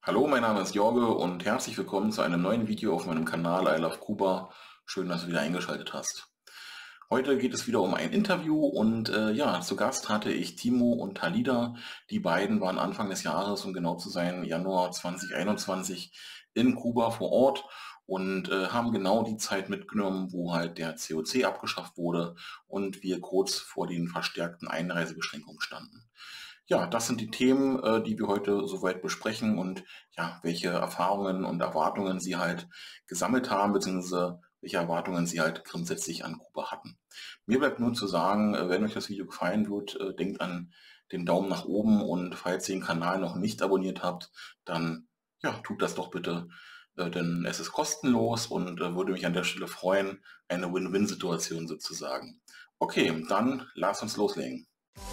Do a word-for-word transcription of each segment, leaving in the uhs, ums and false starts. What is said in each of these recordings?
Hallo, mein Name ist Jorge und herzlich willkommen zu einem neuen Video auf meinem Kanal I Love Kuba. Schön, dass du wieder eingeschaltet hast. Heute geht es wieder um ein Interview und äh, ja, zu Gast hatte ich Timo und Halida. Die beiden waren Anfang des Jahres, um genau zu sein, Januar zweitausendeinundzwanzig in Kuba vor Ort und äh, haben genau die Zeit mitgenommen, wo halt der C O C abgeschafft wurde und wir kurz vor den verstärkten Einreisebeschränkungen standen. Ja, das sind die Themen, äh, die wir heute soweit besprechen und ja, welche Erfahrungen und Erwartungen Sie halt gesammelt haben, beziehungsweise welche Erwartungen Sie halt grundsätzlich an Kuba hatten. Mir bleibt nur zu sagen, äh, wenn euch das Video gefallen wird, äh, denkt an den Daumen nach oben und falls ihr den Kanal noch nicht abonniert habt, dann ja, tut das doch bitte, äh, denn es ist kostenlos und äh, würde mich an der Stelle freuen, eine Win-Win-Situation sozusagen. Okay, dann lasst uns loslegen.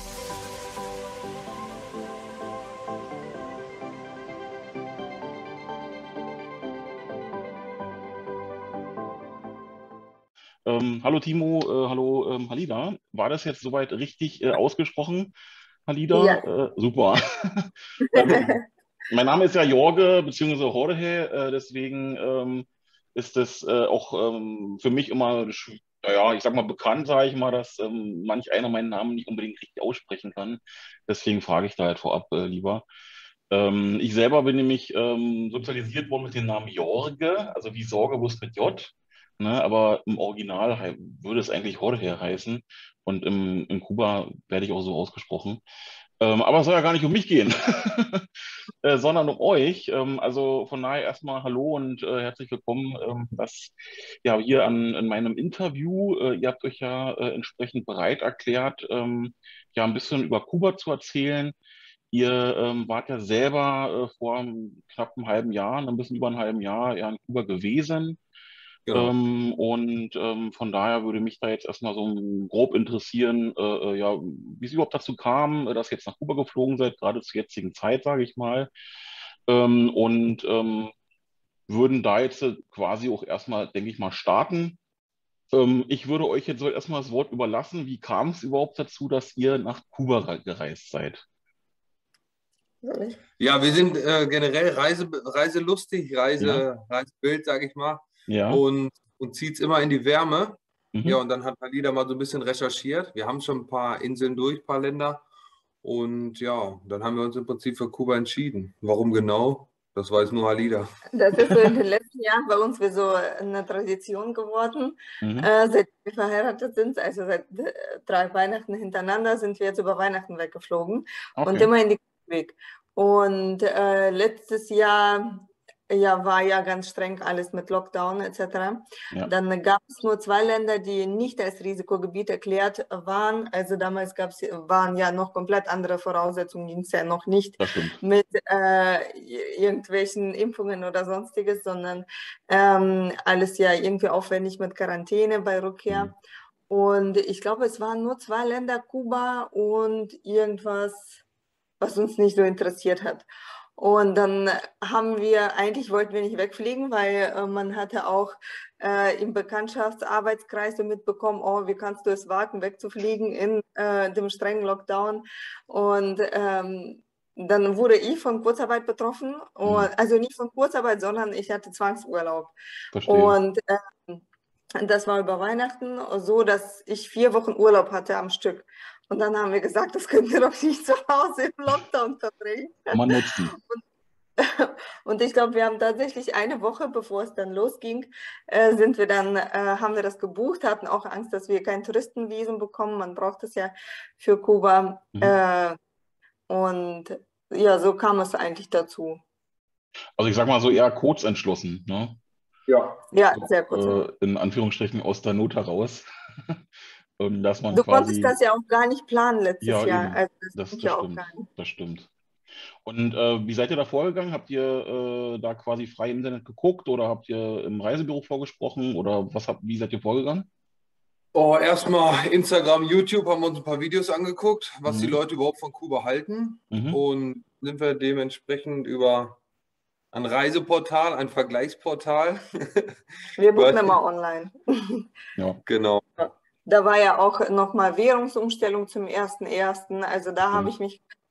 Ähm, hallo Timo, äh, hallo ähm, Halida. War das jetzt soweit richtig äh, ausgesprochen, Halida? Ja, Äh, super. ähm, Mein Name ist ja Jorge beziehungsweise Jorge, äh, deswegen ähm, ist es äh, auch ähm, für mich immer, sch- naja, ich sag mal bekannt, sage ich mal, dass ähm, manch einer meinen Namen nicht unbedingt richtig aussprechen kann. Deswegen frage ich da halt vorab äh, lieber. Ähm, ich selber bin nämlich ähm, sozialisiert worden mit dem Namen Jorge, also wie Sorge, bloß mit J. Ne, aber im Original hei- würde es eigentlich Jorge heißen und im, in Kuba werde ich auch so ausgesprochen. Ähm, aber es soll ja gar nicht um mich gehen, äh, sondern um euch. Ähm, also von daher erstmal Hallo und äh, herzlich willkommen, ähm, das, ja, hier an, in meinem Interview. Äh, ihr habt euch ja äh, entsprechend bereit erklärt, ähm, ja, ein bisschen über Kuba zu erzählen. Ihr ähm, wart ja selber äh, vor einem knappen halben Jahr, ein bisschen über einem halben Jahr ja in Kuba gewesen. genau. Ähm, und ähm, von daher würde mich da jetzt erstmal so grob interessieren, äh, äh, ja, wie es überhaupt dazu kam, äh, dass ihr jetzt nach Kuba geflogen seid, gerade zur jetzigen Zeit, sage ich mal. Ähm, und ähm, würden da jetzt äh, quasi auch erstmal, denke ich mal, starten. Ähm, ich würde euch jetzt so erstmal das Wort überlassen. Wie kam es überhaupt dazu, dass ihr nach Kuba re- gereist seid? Ja, wir sind äh, generell Reise, reiselustig, Ja, Reise, Reisebild, sage ich mal. ja, Und, und zieht es immer in die Wärme. Ja, mhm. und dann hat Alida mal so ein bisschen recherchiert. Wir haben schon ein paar Inseln durch, ein paar Länder. Und ja, dann haben wir uns im Prinzip für Kuba entschieden. Warum genau? Das weiß nur Alida. Das ist so in den letzten Jahren bei uns wie so eine Tradition geworden. Mhm. Äh, seit wir verheiratet sind, also seit äh, drei Weihnachten hintereinander, sind wir jetzt über Weihnachten weggeflogen und Okay. immer in die Weg. Und äh, letztes Jahr ja, war ja ganz streng alles mit Lockdown et cetera. Ja, Dann gab es nur zwei Länder, die nicht als Risikogebiet erklärt waren. Also damals gab's, waren ja noch komplett andere Voraussetzungen, ging es ja noch nicht das stimmt. mit äh, irgendwelchen Impfungen oder sonstiges, sondern ähm, alles ja irgendwie aufwendig mit Quarantäne bei Mhm. Rückkehr. Und ich glaube, es waren nur zwei Länder, Kuba und irgendwas, was uns nicht so interessiert hat. Und dann haben wir, eigentlich wollten wir nicht wegfliegen, weil äh, man hatte auch äh, im Bekanntschaftsarbeitskreis so mitbekommen, oh, wie kannst du es wagen, wegzufliegen in äh, dem strengen Lockdown. Und ähm, dann wurde ich von Kurzarbeit betroffen, Mhm. und, also nicht von Kurzarbeit, sondern ich hatte Zwangsurlaub. Verstehe. Und ähm, das war über Weihnachten so, dass ich vier Wochen Urlaub hatte am Stück. Und dann haben wir gesagt, das können wir doch nicht zu Hause im Lockdown verbringen. Man nutzt die. Und ich glaube, wir haben tatsächlich eine Woche, bevor es dann losging, äh, sind wir dann, äh, haben wir das gebucht, hatten auch Angst, dass wir kein Touristenvisum bekommen. Man braucht es ja für Kuba. Mhm. Äh, und ja, so kam es eigentlich dazu. Also ich sag mal so eher kurzentschlossen, ne? Ja. Ja, So, sehr kurz. äh, in Anführungsstrichen aus der Not heraus, ähm, dass man Du konntest quasi, das ja auch gar nicht planen letztes ja Jahr. eben, Also das das, ging das ja auch stimmt, gar nicht. das stimmt. Und äh, wie seid ihr da vorgegangen? Habt ihr äh, da quasi frei im Internet geguckt oder habt ihr im Reisebüro vorgesprochen oder was habt, wie seid ihr vorgegangen? Oh, erstmal Instagram, YouTube haben wir uns ein paar Videos angeguckt, was die Mhm. Leute überhaupt von Kuba halten. Mhm. Und sind wir dementsprechend über ein Reiseportal, ein Vergleichsportal. Wir Ich buchen weiß nicht, immer online. Ja, genau. Da war ja auch nochmal Währungsumstellung zum ersten ersten. Also da habe ich stimmt. mich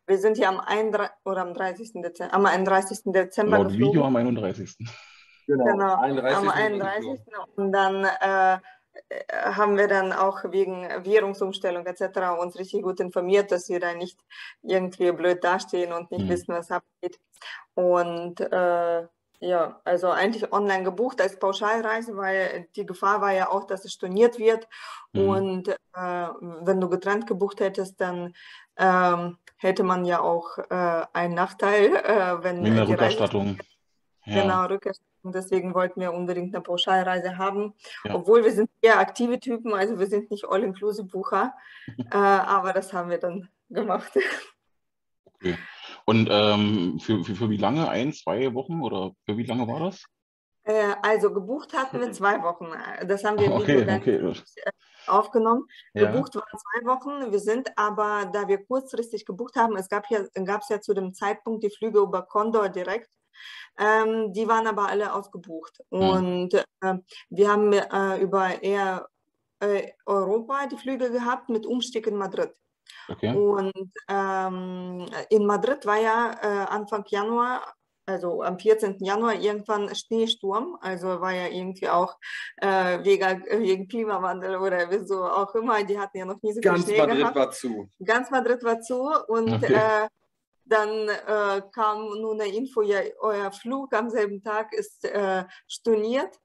Wir sind ja am einunddreißigsten oder am dreißigsten Dezember, am einunddreißigsten Dezember Laut geflogen. Video am einunddreißigsten Genau, Genau, am einunddreißigsten einunddreißigsten Und dann äh, haben wir dann auch wegen Währungsumstellung et cetera uns richtig gut informiert, dass wir da nicht irgendwie blöd dastehen und nicht Hm. wissen, was abgeht. Und äh, ja, also eigentlich online gebucht als Pauschalreise, weil die Gefahr war ja auch, dass es storniert wird. Mhm. Und äh, wenn du getrennt gebucht hättest, dann ähm, hätte man ja auch äh, einen Nachteil, äh, wenn Wegen der die Reise Rückerstattung. Ja, genau Rückerstattung. Deswegen wollten wir unbedingt eine Pauschalreise haben, Ja. obwohl wir sind eher aktive Typen, also wir sind nicht All-Inclusive-Bucher, äh, aber das haben wir dann gemacht. okay. Und ähm, für, für, für wie lange? Ein, zwei Wochen oder für wie lange war das? Äh, also gebucht hatten wir zwei Wochen. Das haben wir im Video Okay, gar okay. nicht aufgenommen. Ja. Gebucht waren zwei Wochen. Wir sind aber, da wir kurzfristig gebucht haben, es gab ja, gab es ja zu dem Zeitpunkt die Flüge über Condor direkt. Ähm, die waren aber alle ausgebucht. Und äh, wir haben äh, über Air äh, Europa die Flüge gehabt mit Umstieg in Madrid. Okay. Und ähm, in Madrid war ja äh, Anfang Januar, also am vierzehnten Januar irgendwann Schneesturm, also war ja irgendwie auch äh, wegen, wegen Klimawandel oder wieso auch immer, die hatten ja noch nie so viel Ganz Schnee Madrid gehabt. war zu. Ganz Madrid war zu und Okay. äh, dann äh, kam nun eine Info, ja, euer Flug am selben Tag ist äh, storniert.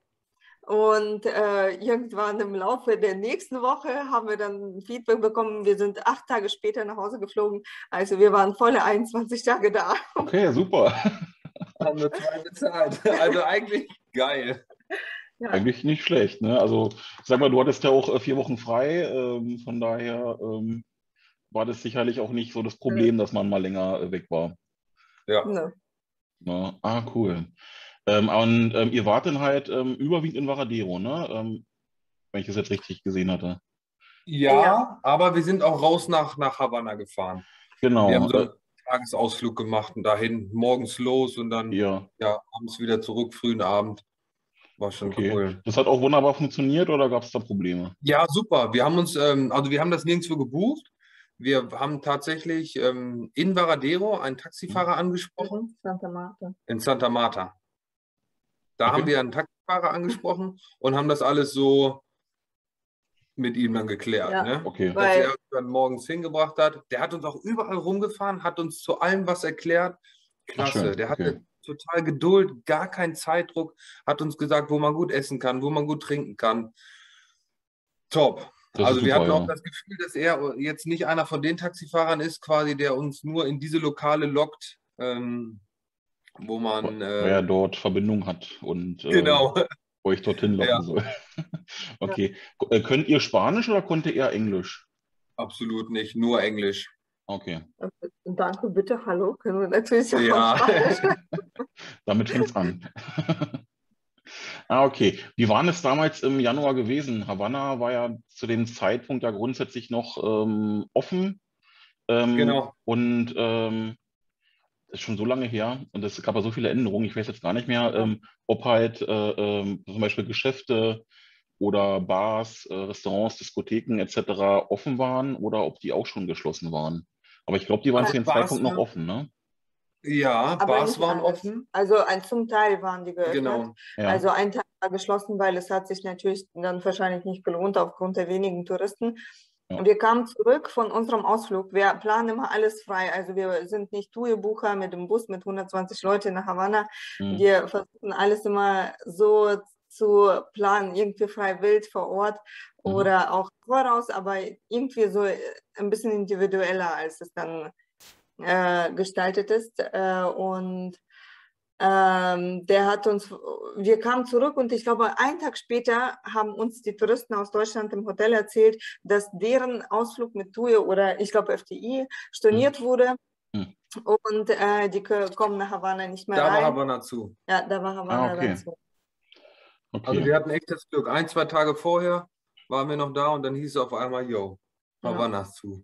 Und äh, irgendwann im Laufe der nächsten Woche haben wir dann Feedback bekommen, wir sind acht Tage später nach Hause geflogen. Also wir waren volle einundzwanzig Tage da. Okay, super. Haben wir zwei bezahlt. Also eigentlich geil. Ja. Eigentlich nicht schlecht, ne? Also, sag mal, du hattest ja auch äh, vier Wochen frei, ähm, von daher ähm, war das sicherlich auch nicht so das Problem, dass man mal länger äh, weg war. Ja. Ne. Ne? Ah, cool. Ähm, und ähm, ihr wart dann halt ähm, überwiegend in Varadero, ne? Ähm, wenn ich das jetzt richtig gesehen hatte. Ja, Ja. aber wir sind auch raus nach, nach Havanna gefahren. Genau. Wir haben so äh, einen Tagesausflug gemacht und dahin morgens los und dann ja, ja, abends wieder zurück, frühen Abend. War schon okay. cool. Das hat auch wunderbar funktioniert oder gab es da Probleme? Ja, super. Wir haben uns, ähm, also wir haben das nirgendwo gebucht. Wir haben tatsächlich ähm, in Varadero einen Taxifahrer angesprochen, Santa Marta. in Santa Marta. Da Okay. haben wir einen Taxifahrer angesprochen und haben das alles so mit ihm dann geklärt. Ja, Ne? Okay. Dass weil- er uns dann morgens hingebracht hat. Der hat uns auch überall rumgefahren, hat uns zu allem was erklärt. Klasse. schön, Der okay. hatte total Geduld, gar keinen Zeitdruck, hat uns gesagt, wo man gut essen kann, wo man gut trinken kann. Top. Das Also ist wir super, hatten auch ja. das Gefühl, dass er jetzt nicht einer von den Taxifahrern ist, quasi, der uns nur in diese Lokale lockt, ähm, wo man Weil er äh, dort Verbindung hat und äh, genau. euch dorthin locken Ja. soll. Okay. Äh, Könnt ihr Spanisch oder konnte er Englisch? Absolut nicht, nur Englisch. Okay. Danke, bitte, hallo, können wir natürlich auch Ja. Spanisch. Damit fängt's an. Ah, okay. Wie war es damals im Januar gewesen? Havanna war ja zu dem Zeitpunkt ja grundsätzlich noch ähm, offen. Ähm, Genau. Und ähm, das ist schon so lange her und es gab ja so viele Änderungen. Ich weiß jetzt gar nicht mehr, ähm, ob halt äh, ähm, zum Beispiel Geschäfte oder Bars, äh, Restaurants, Diskotheken et cetera offen waren oder ob die auch schon geschlossen waren. Aber ich glaube, die waren Also zu dem Bars Zeitpunkt noch waren- offen, ne? Ja, Aber Bars nicht waren alles. offen. Also ein, zum Teil waren die geöffnet. Genau. Ja. Also ein Teil war geschlossen, weil es hat sich natürlich dann wahrscheinlich nicht gelohnt aufgrund der wenigen Touristen. Ja. Wir kamen zurück von unserem Ausflug. Wir planen immer alles frei. Also wir sind nicht Tourbucher mit dem Bus mit hundertzwanzig Leuten nach Havanna. Mhm. Wir versuchen alles immer so zu planen, irgendwie frei wild vor Ort Mhm. oder auch voraus, aber irgendwie so ein bisschen individueller, als es dann äh, gestaltet ist. Äh, und ähm, der hat uns, wir kamen zurück und ich glaube, einen Tag später haben uns die Touristen aus Deutschland im Hotel erzählt, dass deren Ausflug mit T U I oder ich glaube F T I storniert wurde. Mhm. Und äh, die k- kommen nach Havanna nicht mehr Da war rein. Havanna zu. Ja, da war Havanna Ah, okay. dazu. Also Okay. wir hatten echt das Glück. Ein, zwei Tage vorher waren wir noch da und dann hieß es auf einmal, yo, Ja. Havanna ist zu.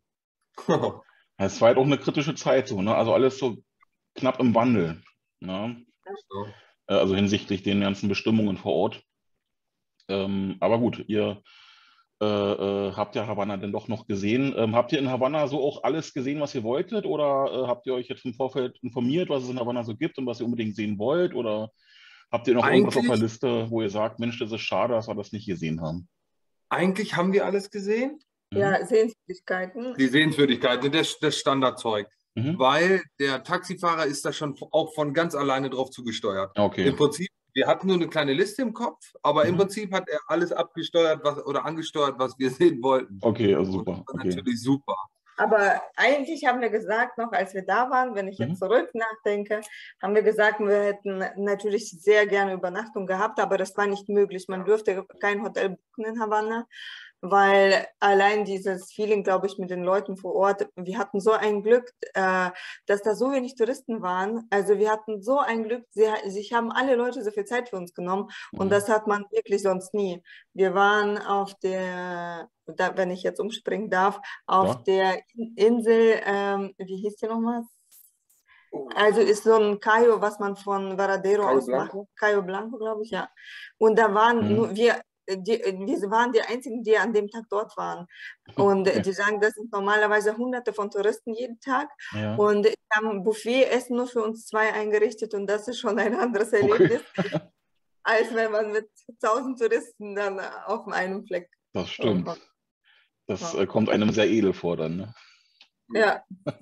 Es war halt auch eine kritische Zeit so, ne? Also alles so knapp im Wandel. Ne? So. Äh, Also hinsichtlich den ganzen Bestimmungen vor Ort. Ähm, aber gut, ihr äh, äh, habt ihr Havanna denn doch noch gesehen? Ähm, habt ihr in Havanna so auch alles gesehen, was ihr wolltet? Oder äh, habt ihr euch jetzt im Vorfeld informiert, was es in Havanna so gibt und was ihr unbedingt sehen wollt? Oder habt ihr noch irgendwas auf der Eigentlich, Liste, wo ihr sagt, Mensch, das ist schade, dass wir das nicht gesehen haben? eigentlich haben wir alles gesehen. Mhm. Ja, Sehenswürdigkeiten. Die Sehenswürdigkeiten, das, das Standardzeug. Mhm. Weil der Taxifahrer ist da schon auch von ganz alleine drauf zugesteuert. Okay. Im Prinzip, wir hatten nur eine kleine Liste im Kopf, aber im Mhm. Prinzip hat er alles abgesteuert was, oder angesteuert, was wir sehen wollten. Okay, also Und super. das war Okay. natürlich super. Aber eigentlich haben wir gesagt, noch als wir da waren, wenn ich jetzt Mhm. zurück nachdenke, haben wir gesagt, wir hätten natürlich sehr gerne Übernachtung gehabt, aber das war nicht möglich. Man durfte kein Hotel buchen in Havanna, weil allein dieses Feeling, glaube ich, mit den Leuten vor Ort, wir hatten so ein Glück, äh, dass da so wenig Touristen waren. Also wir hatten so ein Glück, sie, sich haben alle Leute so viel Zeit für uns genommen und Mhm. das hat man wirklich sonst nie. Wir waren auf der, da, wenn ich jetzt umspringen darf, auf Ja. der Insel, ähm, wie hieß die nochmal? Also ist so ein Cayo, was man von Varadero Cayo aus macht. Blanco? Cayo Blanco, glaube ich, ja. Und da waren Mhm. nur wir, die, wir waren die einzigen, die an dem Tag dort waren. Und Okay. die sagen, das sind normalerweise hunderte von Touristen jeden Tag. Ja. Und die haben Buffet-Essen nur für uns zwei eingerichtet und das ist schon ein anderes Okay. Erlebnis, als wenn man mit tausend Touristen dann auf einem Fleck Das stimmt. rumkommt. Das Ja. äh, kommt einem sehr edel vor dann, ne? Ja.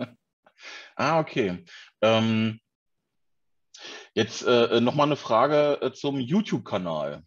Ah, okay. Ähm, jetzt äh, nochmal eine Frage äh, zum YouTube-Kanal.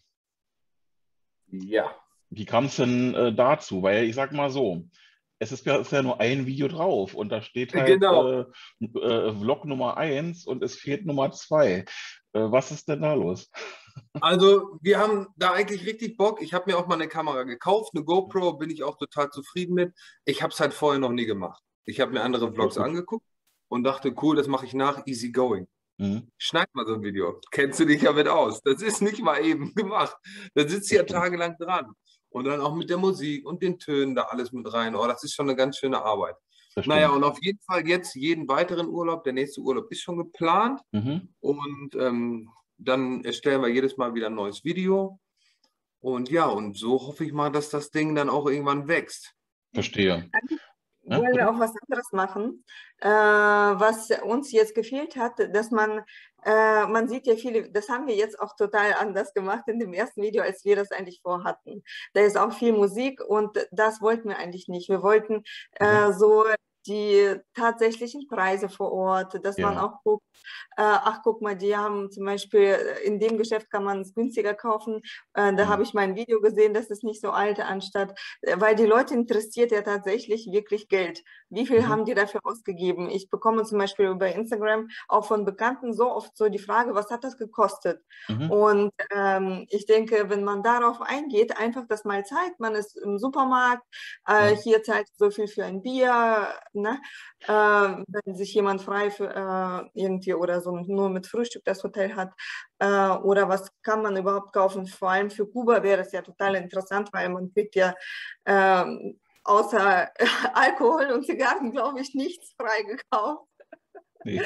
Ja. Wie kam es denn äh, dazu? Weil ich sag mal so, es ist ja, ist ja nur ein Video drauf und da steht halt Genau. äh, äh, Vlog Nummer eins und es fehlt Nummer zwei. Äh, was ist denn da los? Also wir haben da eigentlich richtig Bock. Ich habe mir auch mal eine Kamera gekauft, eine GoPro, bin ich auch total zufrieden mit. Ich habe es halt vorher noch nie gemacht. Ich habe mir andere Vlogs Gut. angeguckt und dachte, cool, das mache ich nach, easy going. Mhm. Schneid mal so ein Video. Kennst du dich damit aus? Das ist nicht mal eben gemacht. Da sitzt du ja Das stimmt. tagelang dran. Und dann auch mit der Musik und den Tönen da alles mit rein. Oh, das ist schon eine ganz schöne Arbeit. Das Naja, stimmt. und auf jeden Fall jetzt jeden weiteren Urlaub. Der nächste Urlaub ist schon geplant. Mhm. Und ähm, dann erstellen wir jedes Mal wieder ein neues Video. Und ja, und so hoffe ich mal, dass das Ding dann auch irgendwann wächst. Verstehe. Ja, Wollen wir bitte? auch was anderes machen, äh, was uns jetzt gefehlt hat, dass man, äh, man sieht ja viele, das haben wir jetzt auch total anders gemacht in dem ersten Video, als wir das eigentlich vorhatten. Da ist auch viel Musik und das wollten wir eigentlich nicht. Wir wollten Mhm. äh, so die tatsächlichen Preise vor Ort, dass man Ja. auch guckt, äh, ach guck mal, die haben zum Beispiel, äh, in dem Geschäft kann man es günstiger kaufen. Äh, da Mhm. habe ich mein Video gesehen, das ist nicht so alte anstatt, äh, weil die Leute interessiert ja tatsächlich wirklich Geld. Wie viel Mhm. haben die dafür ausgegeben? Ich bekomme zum Beispiel über Instagram auch von Bekannten so oft so die Frage, was hat das gekostet? Mhm. Und ähm, ich denke, wenn man darauf eingeht, einfach das mal zeigt, man ist im Supermarkt, äh, Ja. hier zahlt so viel für ein Bier, ne? äh, wenn sich jemand frei für äh, irgendwie oder so nur mit Frühstück das Hotel hat, äh, oder was kann man überhaupt kaufen? Vor allem für Kuba wäre es ja total interessant, weil man kriegt ja ähm, außer Alkohol und Zigarren, glaube ich, nichts frei gekauft. Nee.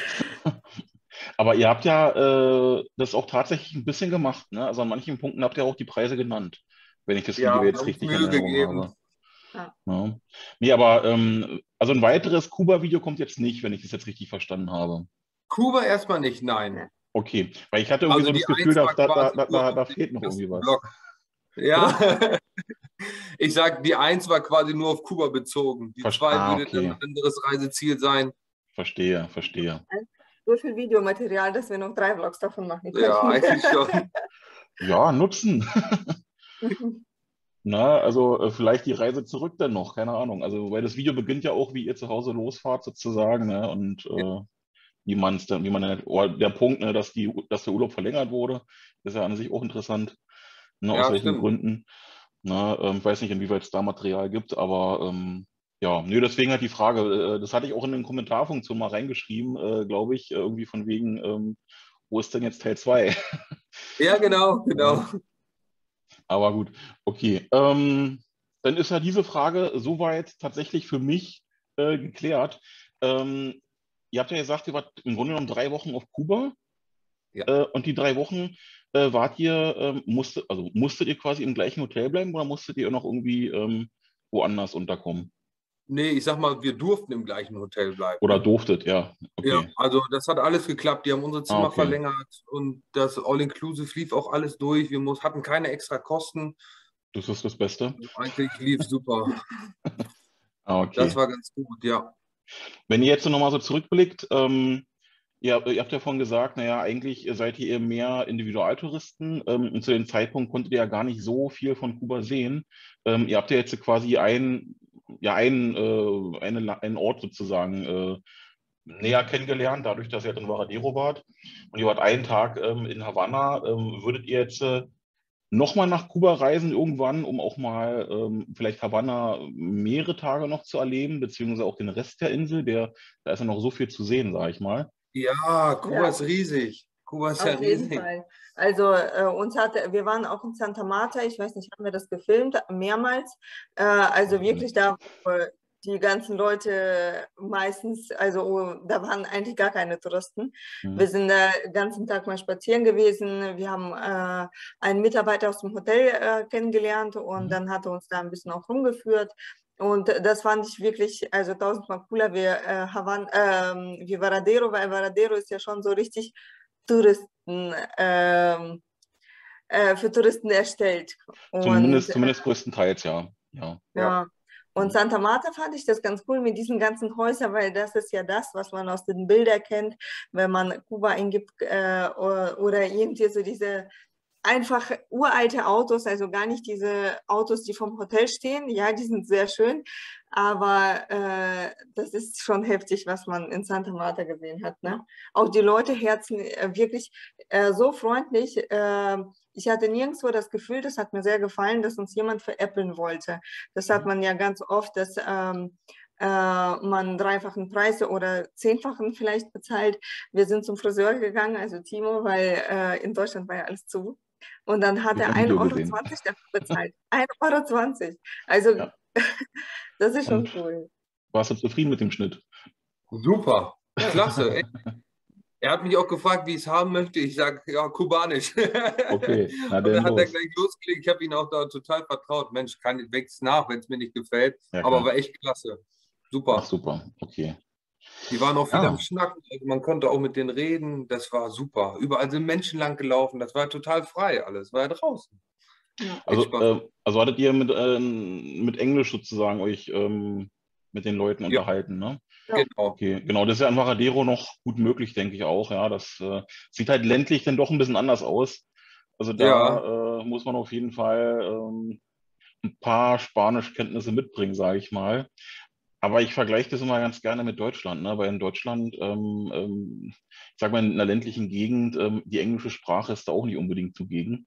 Aber ihr habt ja äh, das auch tatsächlich ein bisschen gemacht, ne? Also an manchen Punkten habt ihr auch die Preise genannt, wenn ich das Ja, Video wir jetzt haben uns richtig in Mühe Erinnerung gegeben. habe. Ja. Ja. Nee, aber ähm, also ein weiteres Kuba-Video kommt jetzt nicht, wenn ich das jetzt richtig verstanden habe. Kuba erstmal nicht, nein. Okay, weil ich hatte irgendwie Also so die das Gefühl, eins da, war da, da, quasi da, nur da, auf da dem fehlt noch irgendwie ersten was. Block. Bitte? Ja, ich sag, die eins war quasi nur auf Kuba bezogen. Die Verst- zwei ah, würde dann okay. ein anderes Reiseziel sein. Verstehe, verstehe. So viel Videomaterial, dass wir noch drei Vlogs davon machen können. Ja, eigentlich schon. Ja, nutzen. Na, also äh, vielleicht die Reise zurück dann noch, keine Ahnung. Also, weil das Video beginnt ja auch, wie ihr zu Hause losfahrt sozusagen, ne? Und äh, wie man es dann, wie man dann, oder der Punkt, ne, dass die, dass der Urlaub verlängert wurde, ist ja an sich auch interessant, ne, aus Ja, welchen stimmt. Gründen. Ne, ähm, weiß nicht, inwieweit es da Material gibt, aber ähm, ja, nö, deswegen halt die Frage, äh, das hatte ich auch in den Kommentarfunktion mal reingeschrieben, äh, glaube ich, äh, irgendwie von wegen, ähm, wo ist denn jetzt Teil zwei? Ja, genau, genau. Aber gut, okay. Ähm, dann ist ja diese Frage soweit tatsächlich für mich äh, geklärt. Ähm, ihr habt ja gesagt, ihr wart im Grunde genommen drei Wochen auf Kuba. Ja. Äh, und die drei Wochen äh, wart ihr, ähm, musstet, also musstet ihr quasi im gleichen Hotel bleiben oder musstet ihr noch irgendwie ähm, woanders unterkommen? Nee, ich sag mal, wir durften im gleichen Hotel bleiben. Oder durftet, ja. Ja, Okay. also das hat alles geklappt. Die haben unser Ah, Zimmer okay. verlängert und das All-Inclusive lief auch alles durch. Wir muss, hatten keine extra Kosten. Das ist das Beste. Eigentlich lief super. Ah, Das okay. war ganz gut, ja. Wenn ihr jetzt so nochmal so zurückblickt, ähm, ihr, ihr habt ja vorhin gesagt, naja, eigentlich seid ihr eher mehr Individualtouristen ähm, und zu dem Zeitpunkt konntet ihr ja gar nicht so viel von Kuba sehen. Ähm, ihr habt ja jetzt quasi ein, ja, ein, äh, eine, einen Ort sozusagen äh, näher kennengelernt, dadurch, dass ihr halt in Varadero wart und ihr wart einen Tag ähm, in Havanna. Ähm, würdet ihr jetzt äh, nochmal nach Kuba reisen irgendwann, um auch mal ähm, vielleicht Havanna mehrere Tage noch zu erleben, beziehungsweise auch den Rest der Insel, der, da ist ja noch so viel zu sehen, sage ich mal. Ja, Kuba Ja, ist riesig. Kuba ist ja auf jeden riesig. Fall. Also äh, uns hat, wir waren auch in Santa Marta, ich weiß nicht, haben wir das gefilmt, mehrmals. Äh, also wirklich da, wo die ganzen Leute meistens, also oh, da waren eigentlich gar keine Touristen. Wir Mhm. sind den ganzen Tag mal spazieren gewesen. Wir haben äh, einen Mitarbeiter aus dem Hotel äh, kennengelernt und Mhm. dann hat er uns da ein bisschen auch rumgeführt. Und das fand ich wirklich, also tausendmal cooler wie, äh, Havan, ähm, wie Varadero, weil Varadero ist ja schon so richtig Touristen, ähm, äh, für Touristen erstellt. Und Zumindest, zumindest größtenteils, ja. Ja. Ja. ja, und Mhm. Santa Marta fand ich das ganz cool mit diesen ganzen Häusern, weil das ist ja das, was man aus den Bildern kennt, wenn man Kuba eingibt äh, oder, oder irgendwie so diese einfach uralte Autos, also gar nicht diese Autos, die vom Hotel stehen. Ja, die sind sehr schön, aber äh, das ist schon heftig, was man in Santa Marta gesehen hat. Ne? Auch die Leute herzen äh, wirklich äh, so freundlich. Äh, ich hatte nirgendwo das Gefühl, das hat mir sehr gefallen, dass uns jemand veräppeln wollte. Das hat Mhm. man ja ganz oft, dass ähm, äh, man dreifachen Preis oder zehnfachen vielleicht bezahlt. Wir sind zum Friseur gegangen, also Timo, weil äh, in Deutschland war ja alles zu. Und dann Hab hat ich er am ein Video Euro gesehen. zwanzig dafür bezahlt. ein Euro zwanzig. Also Ja. das ist schon Und cool. warst du zufrieden mit dem Schnitt? Super. Ja. Klasse. Ey. Er hat mich auch gefragt, wie ich es haben möchte. Ich sage, ja, kubanisch. Okay, na Und denn dann hat er los. gleich losgelegt. Ich habe ihn auch da total vertraut. Mensch, kann ich wächst nach, wenn es mir nicht gefällt. Ja, Aber klar. war echt klasse. Ach, Super. super. Okay. Die waren auch viel am Ja, Schnacken. Also man konnte auch mit denen reden. Das war super. Überall sind Menschen lang gelaufen. Das war total frei alles. War ja draußen. Ja. Echt also, Spaß. äh, also hattet ihr mit, ähm, mit Englisch sozusagen euch ähm, mit den Leuten Ja, unterhalten, ne? Ja. genau. Okay, genau, das ist ja in Varadero noch gut möglich, denke ich auch. Ja, das äh, sieht halt ländlich dann doch ein bisschen anders aus. Also Ja, da äh, muss man auf jeden Fall ähm, ein paar Spanischkenntnisse mitbringen, sage ich mal. Aber ich vergleiche das immer ganz gerne mit Deutschland, ne? Weil in Deutschland, ähm, ähm, ich sag mal, in einer ländlichen Gegend, ähm, die englische Sprache ist da auch nicht unbedingt zugegen.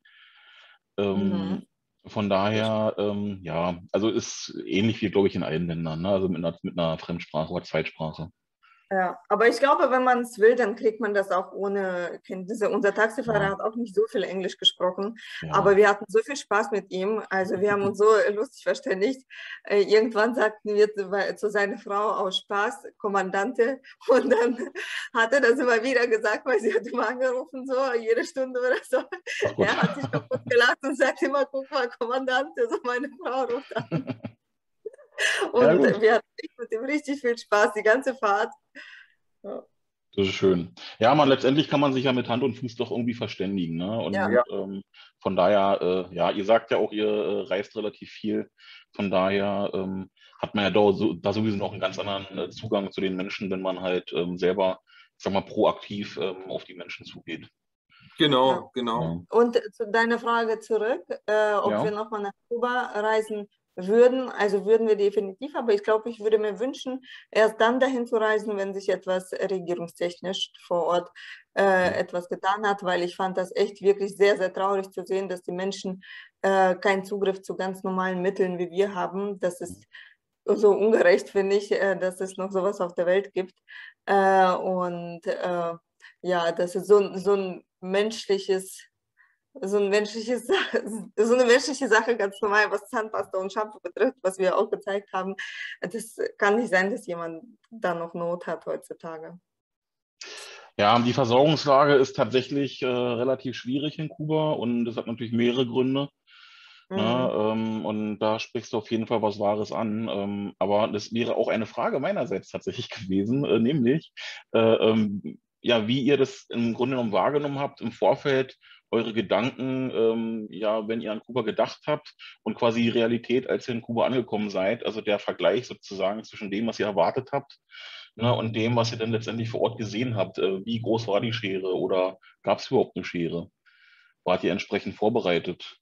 Mhm. Ähm, von das daher, ähm, ja, also ist ähnlich wie, glaube ich, in allen Ländern, ne? Also mit einer, mit einer Fremdsprache oder Zweitsprache. Ja, aber ich glaube, wenn man es will, dann kriegt man das auch ohne Kenntnisse. Unser Taxifahrer Ja, hat auch nicht so viel Englisch gesprochen, aber ja. wir hatten so viel Spaß mit ihm. Also wir haben uns so lustig verständigt. Äh, irgendwann sagten wir zu, zu seiner Frau aus Spaß, Kommandante, und dann hat er das immer wieder gesagt, weil sie hat immer angerufen, so jede Stunde oder so. Ach Gott. Er hat sich kaputt gelacht und sagt immer, guck mal, Kommandante, so meine Frau ruft an. Ja, Und gut. wir hatten echt mit ihm richtig viel Spaß, die ganze Fahrt. Ja. Das ist schön. Ja, man, letztendlich kann man sich ja mit Hand und Fuß doch irgendwie verständigen, ne? Ja. Und ähm, von daher, äh, ja, ihr sagt ja auch, ihr äh, reist relativ viel. Von daher ähm, hat man ja da, so, da sowieso noch einen ganz anderen äh, Zugang zu den Menschen, wenn man halt ähm, selber, ich sag mal, proaktiv ähm, auf die Menschen zugeht. Ja. genau, genau. Ja, Und zu deiner Frage zurück, äh, ob wir ja. nochmal nach Kuba reisen würden. Also würden wir definitiv, aber ich glaube, ich würde mir wünschen, erst dann dahin zu reisen, wenn sich etwas regierungstechnisch vor Ort äh, Mhm. etwas getan hat, weil ich fand das echt wirklich sehr, sehr traurig zu sehen, dass die Menschen äh, keinen Zugriff zu ganz normalen Mitteln wie wir haben. Das ist so ungerecht, finde ich, äh, dass es noch sowas auf der Welt gibt. Äh, und äh, ja, das ist so, so ein menschliches, so ein menschliches, so eine menschliche Sache, ganz normal, was Zahnpasta und Shampoo betrifft, was wir auch gezeigt haben. Das kann nicht sein, dass jemand da noch Not hat heutzutage. Ja, die Versorgungslage ist tatsächlich äh, relativ schwierig in Kuba und das hat natürlich mehrere Gründe. Ne, Mhm. ähm, und da sprichst du auf jeden Fall was Wahres an. Ähm, aber das wäre auch eine Frage meinerseits tatsächlich gewesen, äh, nämlich, äh, ähm, ja, wie ihr das im Grunde genommen wahrgenommen habt im Vorfeld, eure Gedanken, ähm, ja, wenn ihr an Kuba gedacht habt und quasi die Realität, als ihr in Kuba angekommen seid, also der Vergleich sozusagen zwischen dem, was ihr erwartet habt, ne, und dem, was ihr dann letztendlich vor Ort gesehen habt. Äh, wie groß war die Schere oder gab es überhaupt eine Schere? Wart ihr entsprechend vorbereitet?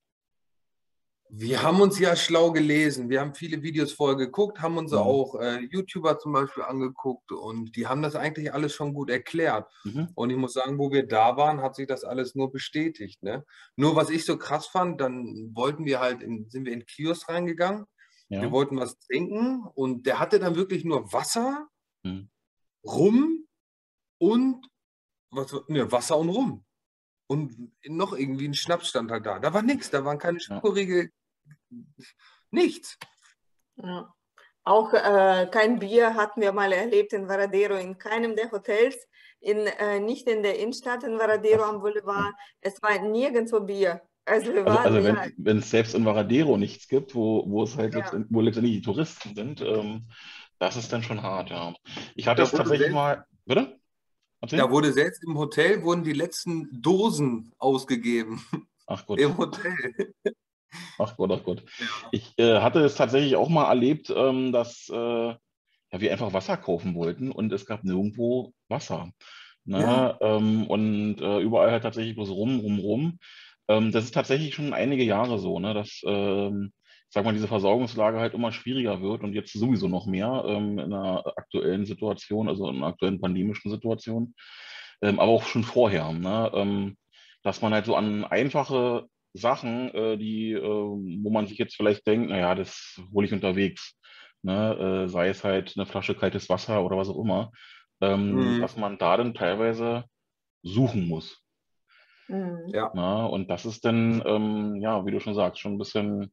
Wir haben uns ja schlau gelesen. Wir haben viele Videos vorher geguckt, haben uns Mhm. auch äh, YouTuber zum Beispiel angeguckt und die haben das eigentlich alles schon gut erklärt. Mhm. Und ich muss sagen, wo wir da waren, hat sich das alles nur bestätigt, ne? Nur was ich so krass fand, dann wollten wir halt in, sind wir in den Kiosk reingegangen. Wir Ja. wollten was trinken und der hatte dann wirklich nur Wasser, Mhm. Rum und was, ne, Wasser und Rum. Und noch irgendwie ein Schnaps stand halt da. Da war nichts, da waren keine Ja. Schokoriegel, nichts. Ja. Auch äh, kein Bier hatten wir mal erlebt in Varadero, in keinem der Hotels, in, äh, nicht in der Innenstadt in Varadero Was? am Boulevard. Es war nirgendwo Bier. Also wir Also, waren, also ja, wenn, wenn es selbst in Varadero nichts gibt, wo, wo es halt ja, letztendlich, wo letztendlich die Touristen sind, ähm, das ist dann schon hart, ja. Ich hatte Da es wurde tatsächlich selbst, mal, bitte? da Erzähl? wurde selbst im Hotel wurden die letzten Dosen ausgegeben. Ach Gott, Im Hotel. ach Gott, ach Gott. Ja. Ich äh, hatte es tatsächlich auch mal erlebt, ähm, dass äh, ja, wir einfach Wasser kaufen wollten und es gab nirgendwo Wasser. Ja. Ne? Ähm, und äh, überall halt tatsächlich bloß rum, rum, rum. Ähm, das ist tatsächlich schon einige Jahre so, ne? Dass, ähm, ich sag mal, diese Versorgungslage halt immer schwieriger wird und jetzt sowieso noch mehr ähm, in einer aktuellen Situation, also in einer aktuellen pandemischen Situation, ähm, aber auch schon vorher, ne? Ähm, dass man halt so an einfache Sachen, äh, die, äh, wo man sich jetzt vielleicht denkt, naja, das hole ich unterwegs, ne? Äh, sei es halt eine Flasche kaltes Wasser oder was auch immer, ähm, Mhm. dass man da dann teilweise suchen muss. mhm. Ja, Ne? Und das ist dann, ähm, ja, wie du schon sagst, schon ein bisschen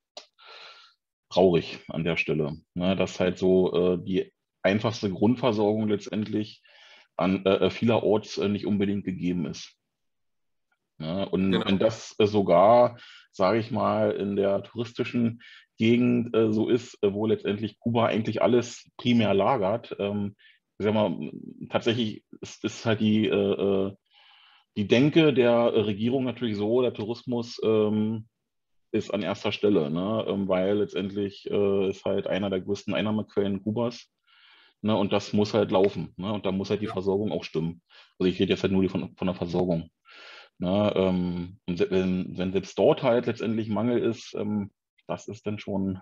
traurig an der Stelle. Ne? Dass halt so äh, die einfachste Grundversorgung letztendlich an äh, äh, vielerorts äh, nicht unbedingt gegeben ist. Ne? Und wenn genau. das äh, sogar, sage ich mal, in der touristischen Gegend äh, so ist, äh, wo letztendlich Kuba eigentlich alles primär lagert, ähm, ich sag mal, tatsächlich ist, ist halt die, äh, äh, die Denke der äh, Regierung natürlich so, der Tourismus ähm, ist an erster Stelle, ne? Ähm, weil letztendlich äh, ist halt einer der größten Einnahmequellen Kubas. Ne? Und das muss halt laufen. Ne? Und da muss halt die Ja. Versorgung auch stimmen. Also ich rede jetzt halt nur die von, von der Versorgung. Ne? Ähm, und se- wenn, wenn selbst dort halt letztendlich Mangel ist, ähm, das ist dann schon,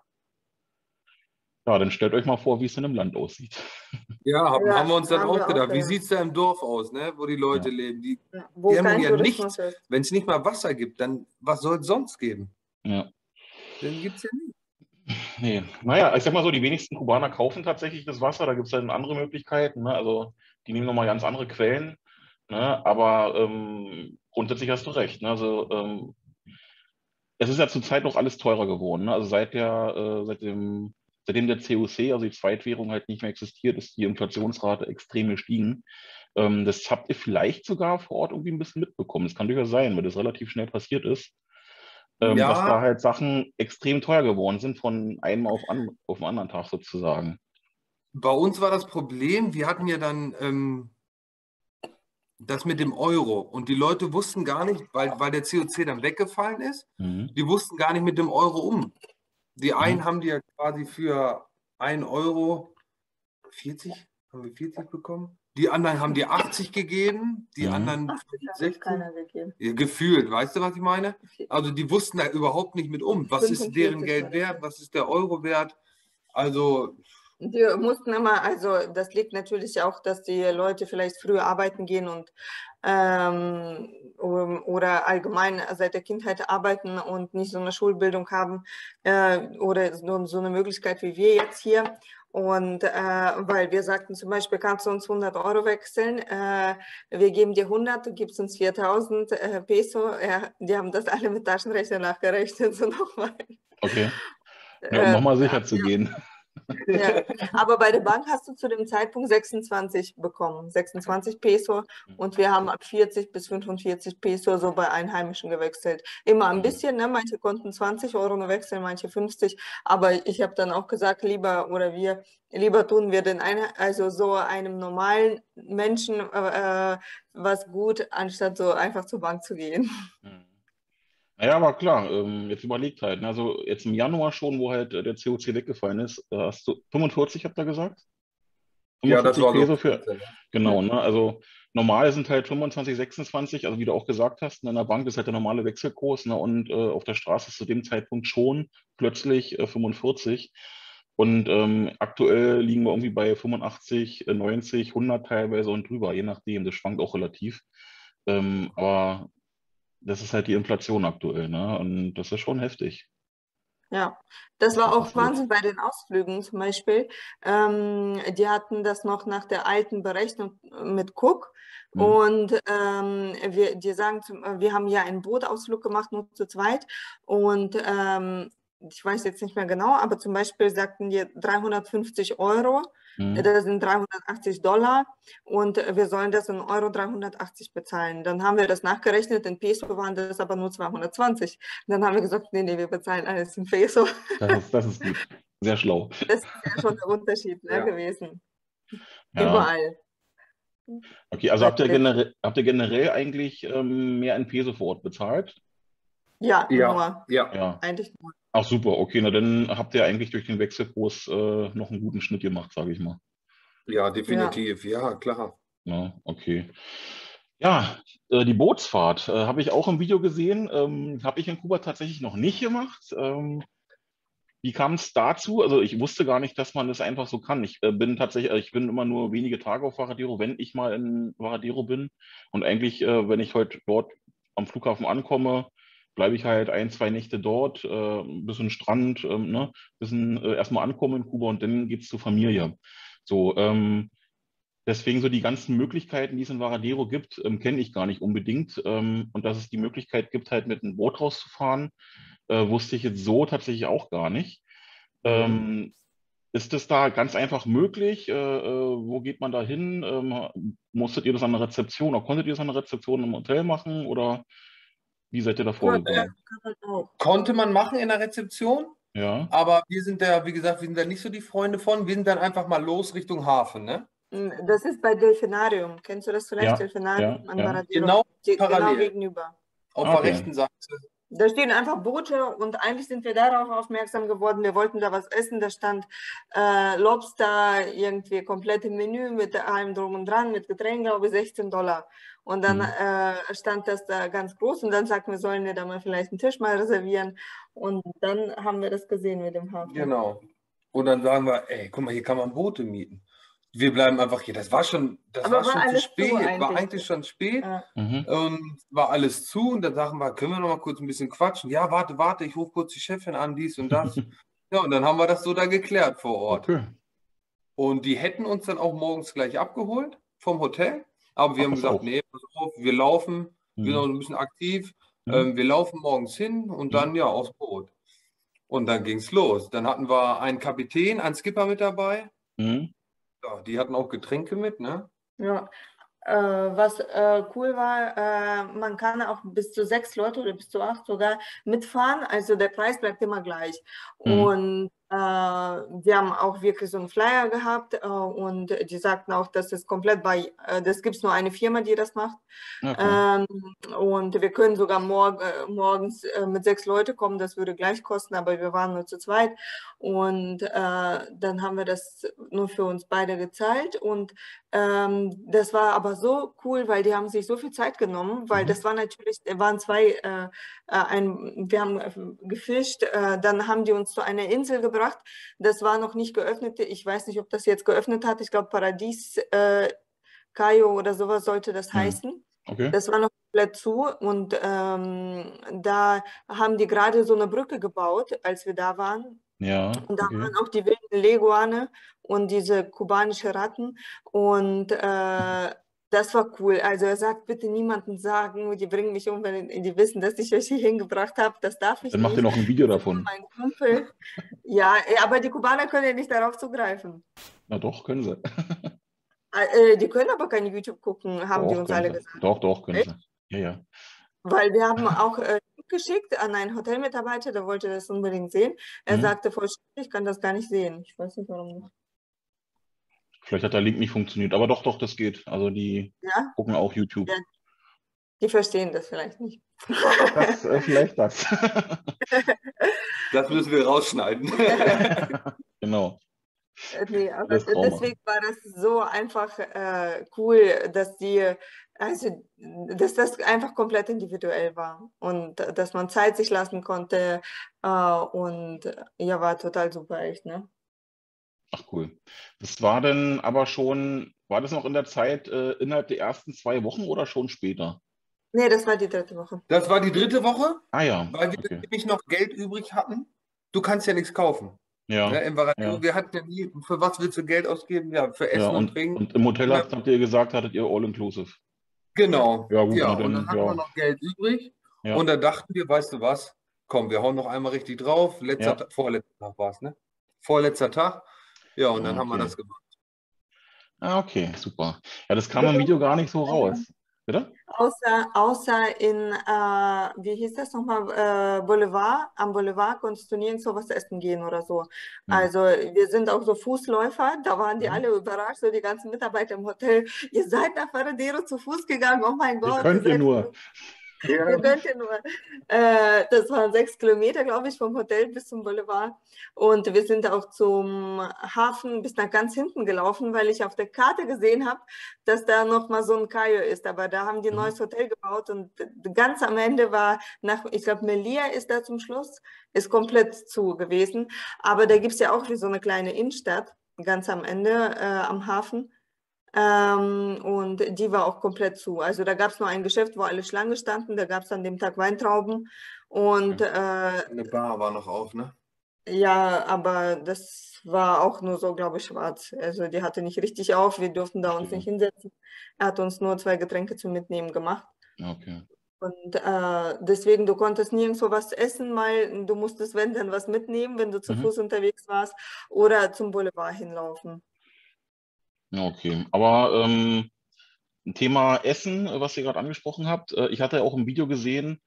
ja, dann stellt euch mal vor, wie es in einem Land aussieht. Ja, haben, haben Ja, wir uns dann haben auch wir auch gedacht, wie gedacht. sieht es da im Dorf aus, ne, wo die Leute Ja. leben? Die, Ja, die wo haben kein ja Tourismus nichts. ist. Wenn es nicht mal Wasser gibt, dann was soll es sonst geben? Ja. Dann gibt es ja nichts. Nee. Naja, ich sag mal so, die wenigsten Kubaner kaufen tatsächlich das Wasser. Da gibt es dann andere Möglichkeiten. Ne? Also die nehmen nochmal ganz andere Quellen. Ne? Aber ähm, grundsätzlich hast du recht. Ne? Also ähm, es ist ja zurzeit noch alles teurer geworden. Ne? Also seit der, äh, seit dem, seitdem der C O C, also die Zweitwährung, halt nicht mehr existiert, ist die Inflationsrate extrem gestiegen. Ähm, das habt ihr vielleicht sogar vor Ort irgendwie ein bisschen mitbekommen. Das kann durchaus sein, weil das relativ schnell passiert ist, ähm, dass da Ja, halt Sachen extrem teuer geworden sind von einem auf, an, auf den anderen Tag sozusagen. bei uns war das Problem, wir hatten ja dann ähm, das mit dem Euro und die Leute wussten gar nicht, weil, weil der C O C dann weggefallen ist, Mhm. die wussten gar nicht mit dem Euro um. Die einen Mhm. haben die ja quasi für ein Euro vierzig, haben wir vierzig bekommen? Die anderen haben dir achtzig gegeben, die Mhm. anderen Ach, das hat uns sechzig. keiner gegeben. Ja, gefühlt, weißt du, was ich meine? Also die wussten da überhaupt nicht mit um. Was ist deren fünfundvierzig war Geld das. wert? Was ist der Euro wert? Also, Die mussten immer, also das liegt natürlich auch, dass die Leute vielleicht früher arbeiten gehen und ähm, um- oder allgemein seit der Kindheit arbeiten und nicht so eine Schulbildung haben äh, oder so, so eine Möglichkeit wie wir jetzt hier. Und äh, weil wir sagten zum Beispiel, kannst du uns hundert Euro wechseln, äh, wir geben dir hundert, du gibst uns viertausend äh, Peso. Ja, die haben das alle mit Taschenrechner nachgerechnet, so nochmal. Okay. Ja, um Äh, nochmal sicher zu gehen. Ja. Aber bei der Bank hast du zu dem Zeitpunkt sechsundzwanzig bekommen, sechsundzwanzig Peso, und wir haben ab vierzig bis fünfundvierzig Peso so bei Einheimischen gewechselt. Immer ein bisschen, ne? Manche konnten zwanzig Euro nur wechseln, manche fünfzig, aber ich habe dann auch gesagt, lieber oder wir, lieber tun wir den eine, also so einem normalen Menschen äh, was gut, anstatt so einfach zur Bank zu gehen. Mhm. Naja, aber klar, ähm, jetzt überlegt halt, ne, also jetzt im Januar schon, wo halt äh, der C O C weggefallen ist, äh, hast du fünfundvierzig, habt ihr gesagt? Ja, das fünfundvierzig war so. Peso für, genau, ne, also normal sind halt fünfundzwanzig, sechsundzwanzig, also wie du auch gesagt hast, ne, in der Bank ist halt der normale Wechselkurs, ne, und äh, auf der Straße ist zu dem Zeitpunkt schon plötzlich äh, fünfundvierzig. Und ähm, aktuell liegen wir irgendwie bei fünfundachtzig, äh, neunzig, hundert teilweise und drüber, je nachdem, das schwankt auch relativ. Ähm, aber das ist halt die Inflation aktuell, ne? Und das ist schon heftig, Ja, das was da war auch passiert. Wahnsinn bei den Ausflügen zum Beispiel. Ähm, die hatten das noch nach der alten Berechnung mit Cook. Hm. Und ähm, wir, die sagen, zum, wir haben ja einen Bootausflug gemacht, nur zu zweit. Und ähm, ich weiß jetzt nicht mehr genau, aber zum Beispiel sagten die dreihundertfünfzig Euro, Hm. das sind dreihundertachtzig Dollar, und wir sollen das in Euro dreihundertachtzig bezahlen. Dann haben wir das nachgerechnet, in Peso waren das aber nur zweihundertzwanzig. Dann haben wir gesagt, nee, nee, wir bezahlen alles in Peso. Das ist, das ist gut. Sehr schlau. Das ist ja schon der Unterschied, ne, Ja. gewesen. Ja. Überall. Okay, also habt ihr generell, habt ihr generell eigentlich ähm, mehr in Peso vor Ort bezahlt? Ja, Ja, nur. ja. Ja. Eigentlich nur. Ach super, okay, na dann habt ihr eigentlich durch den Wechselkurs äh, noch einen guten Schnitt gemacht, sage ich mal. Ja, definitiv. Ja, klar. Ja, okay. Ja, äh, die Bootsfahrt äh, habe ich auch im Video gesehen. Ähm, habe ich in Kuba tatsächlich noch nicht gemacht. Ähm, wie kam es dazu? Also ich wusste gar nicht, dass man das einfach so kann. Ich äh, bin tatsächlich, äh, ich bin immer nur wenige Tage auf Varadero, wenn ich mal in Varadero bin. Und eigentlich, äh, wenn ich heute dort am Flughafen ankomme, bleibe ich halt ein, zwei Nächte dort, äh, ein bisschen Strand, ähm, ne, bisschen äh, erstmal ankommen in Kuba und dann geht's zur Familie. So, ähm, deswegen so die ganzen Möglichkeiten, die es in Varadero gibt, ähm, kenne ich gar nicht unbedingt. Ähm, und dass es die Möglichkeit gibt, halt mit einem Boot rauszufahren, äh, wusste ich jetzt so tatsächlich auch gar nicht. Mhm. Ähm, ist das da ganz einfach möglich? Äh, äh, wo geht man da hin? Ähm, musstet ihr das an der Rezeption oder konntet ihr das an der Rezeption im Hotel machen oder wie seid ihr da Kon- äh, vorgegangen? kann man auch. Konnte man machen in der Rezeption, Ja, aber wir sind da, wie gesagt, wir sind da nicht so die Freunde von. Wir sind dann einfach mal los Richtung Hafen, ne? Das ist bei Delfinarium. Kennst du das vielleicht, ja, Delfinarium ja, an ja. Varadero? Genau Die- Genau parallel. gegenüber. Auf Ah, der okay. rechten Seite. Da stehen einfach Boote, und eigentlich sind wir darauf aufmerksam geworden. Wir wollten da was essen. Da stand äh, Lobster, irgendwie komplette Menü mit allem drum und dran, mit Getränk, glaube ich, sechzehn Dollar. Und dann Hm. äh, stand das da ganz groß, und dann sagten wir, sollen wir da mal vielleicht einen Tisch mal reservieren. Und dann haben wir das gesehen mit dem Hafen. Genau. Und dann sagen wir, ey, guck mal, hier kann man Boote mieten. Wir bleiben einfach hier. Das war schon, das Aber war war schon zu alles zu spät. War eigentlich. eigentlich schon spät. Ja. Mhm. Und war alles zu. Und dann sagen wir, können wir noch mal kurz ein bisschen quatschen? Ja, warte, warte, ich rufe kurz die Chefin an, dies und das. Ja, und dann haben wir das so da geklärt vor Ort. Okay. Und die hätten uns dann auch morgens gleich abgeholt vom Hotel. Aber wir Ach, haben das gesagt, auch. nee, pass auf, wir laufen, wir sind Hm. noch ein bisschen aktiv. Hm. Ähm, wir laufen morgens hin und dann Hm. ja aufs Boot. Und dann ging es los. Dann hatten wir einen Kapitän, einen Skipper mit dabei. Hm. Ja, die hatten auch Getränke mit, ne? Ja. Äh, was äh, cool war, äh, man kann auch bis zu sechs Leute oder bis zu acht sogar mitfahren. Also der Preis bleibt immer gleich. Hm. Und äh, wir haben auch wirklich so einen Flyer gehabt, äh, und die sagten auch, dass es komplett bei, äh, das gibt es nur eine Firma, die das macht. Okay. Ähm, und wir können sogar morg äh, morgens äh, mit sechs Leute kommen, das würde gleich kosten, aber wir waren nur zu zweit. Und äh, dann haben wir das nur für uns beide gezahlt. Und ähm, das war aber so cool, weil die haben sich so viel Zeit genommen, weil Mhm. das war natürlich, waren zwei, äh, ein, wir haben äh, gefischt, äh, dann haben die uns zu einer Insel gebracht, das war noch nicht geöffnet, ich weiß nicht, ob das jetzt geöffnet hat, ich glaube Paradies äh, Cayo oder sowas sollte das Hm. heißen. Okay. Das war noch komplett zu, und ähm, da haben die gerade so eine Brücke gebaut, als wir da waren. Ja, Und da okay. waren auch die wilden Leguane und diese kubanische Ratten. Und äh, Das war cool. Also er sagt, bitte niemandem sagen, die bringen mich um, wenn die wissen, dass ich euch hier hingebracht habe. Das darf ich Dann macht ihr nicht. noch ein Video Das ist nur davon. mein Kumpel. Ja, äh, aber die Kubaner können ja nicht darauf zugreifen. Na doch, können sie. Äh, Die können aber kein YouTube gucken, haben die Doch, uns können alle sie. gesagt. Doch, doch, können Echt? sie. Ja, ja. Weil wir haben auch äh, geschickt an einen Hotelmitarbeiter, der wollte das unbedingt sehen. Er Mhm. sagte vollständig, ich kann das gar nicht sehen. Ich weiß nicht, warum nicht. Vielleicht hat der Link nicht funktioniert, aber doch, doch, das geht. Also die Ja, gucken auch YouTube. ja, die verstehen das vielleicht nicht. Das, äh, vielleicht das. Das müssen wir rausschneiden. Genau. Äh, Nee, aber Das brauchen wir. deswegen war das so einfach äh, cool, dass die, also dass das einfach komplett individuell war und äh, dass man Zeit sich lassen konnte äh, und äh, ja, war total super, echt, ne? Ach cool. Das war denn aber schon, war das noch in der Zeit äh, innerhalb der ersten zwei Wochen oder schon später? Nee, das war die dritte Woche. Das war die dritte Woche, Ah ja, weil wir okay. nämlich noch Geld übrig hatten. Du kannst ja nichts kaufen. Ja, Ne, im Varadero, ja, wir hatten ja nie, für was willst du Geld ausgeben? Ja, für Essen ja. und Und, Trinken. und im Hotel Und habt, dann, habt ihr gesagt, hattet ihr All-Inclusive. genau. Ja gut, Ja, na und dann dann, hatten wir ja, noch Geld übrig. ja, Und da dachten wir, weißt du was? Komm, wir hauen noch einmal richtig drauf. Letzter ja. Tag, vorletzter Tag war es, ne? Vorletzter Tag. Ja, und dann Ah, haben wir okay. das gemacht. Ah, okay, super. Ja, das kam im Video gar nicht so raus. Bitte? Außer, außer in, äh, wie hieß das nochmal, äh, Boulevard, am Boulevard konntest du nirgendwo was essen gehen oder so. Hm. Also wir sind auch so Fußläufer, da waren die Mhm. alle überrascht, so die ganzen Mitarbeiter im Hotel. Ihr seid nach Varadero zu Fuß gegangen, oh mein Wie Gott, ihr könnt ihr seid nur? Ja. Ihr könnt ja nur. Äh, das waren sechs Kilometer, glaube ich, vom Hotel bis zum Boulevard. Und wir sind auch zum Hafen bis nach ganz hinten gelaufen, weil ich auf der Karte gesehen habe, dass da noch mal so ein Kajo ist. Aber da haben die ein Mhm. neues Hotel gebaut und ganz am Ende war, nach, ich glaube, Melia ist da zum Schluss, ist komplett zu gewesen. Aber da gibt es ja auch wie so eine kleine Innenstadt, ganz am Ende äh, am Hafen. Ähm, und die war auch komplett zu. Also da gab es nur ein Geschäft, wo alle Schlange standen. Da gab es an dem Tag Weintrauben. Und Okay. äh, Eine Bar war noch auf, ne? ja, aber das war auch nur so, glaube ich, schwarz. Also die hatte nicht richtig auf. Wir durften da uns Verstehe. nicht hinsetzen. Er hat uns nur zwei Getränke zum Mitnehmen gemacht. Okay. Und äh, deswegen, du konntest nirgendwo was essen, weil du musstest, wenn, dann was mitnehmen, wenn du zu Mhm. Fuß unterwegs warst oder zum Boulevard hinlaufen. Ja, okay. Aber ähm, Thema Essen, äh, was ihr gerade angesprochen habt, äh, ich hatte ja auch im Video gesehen,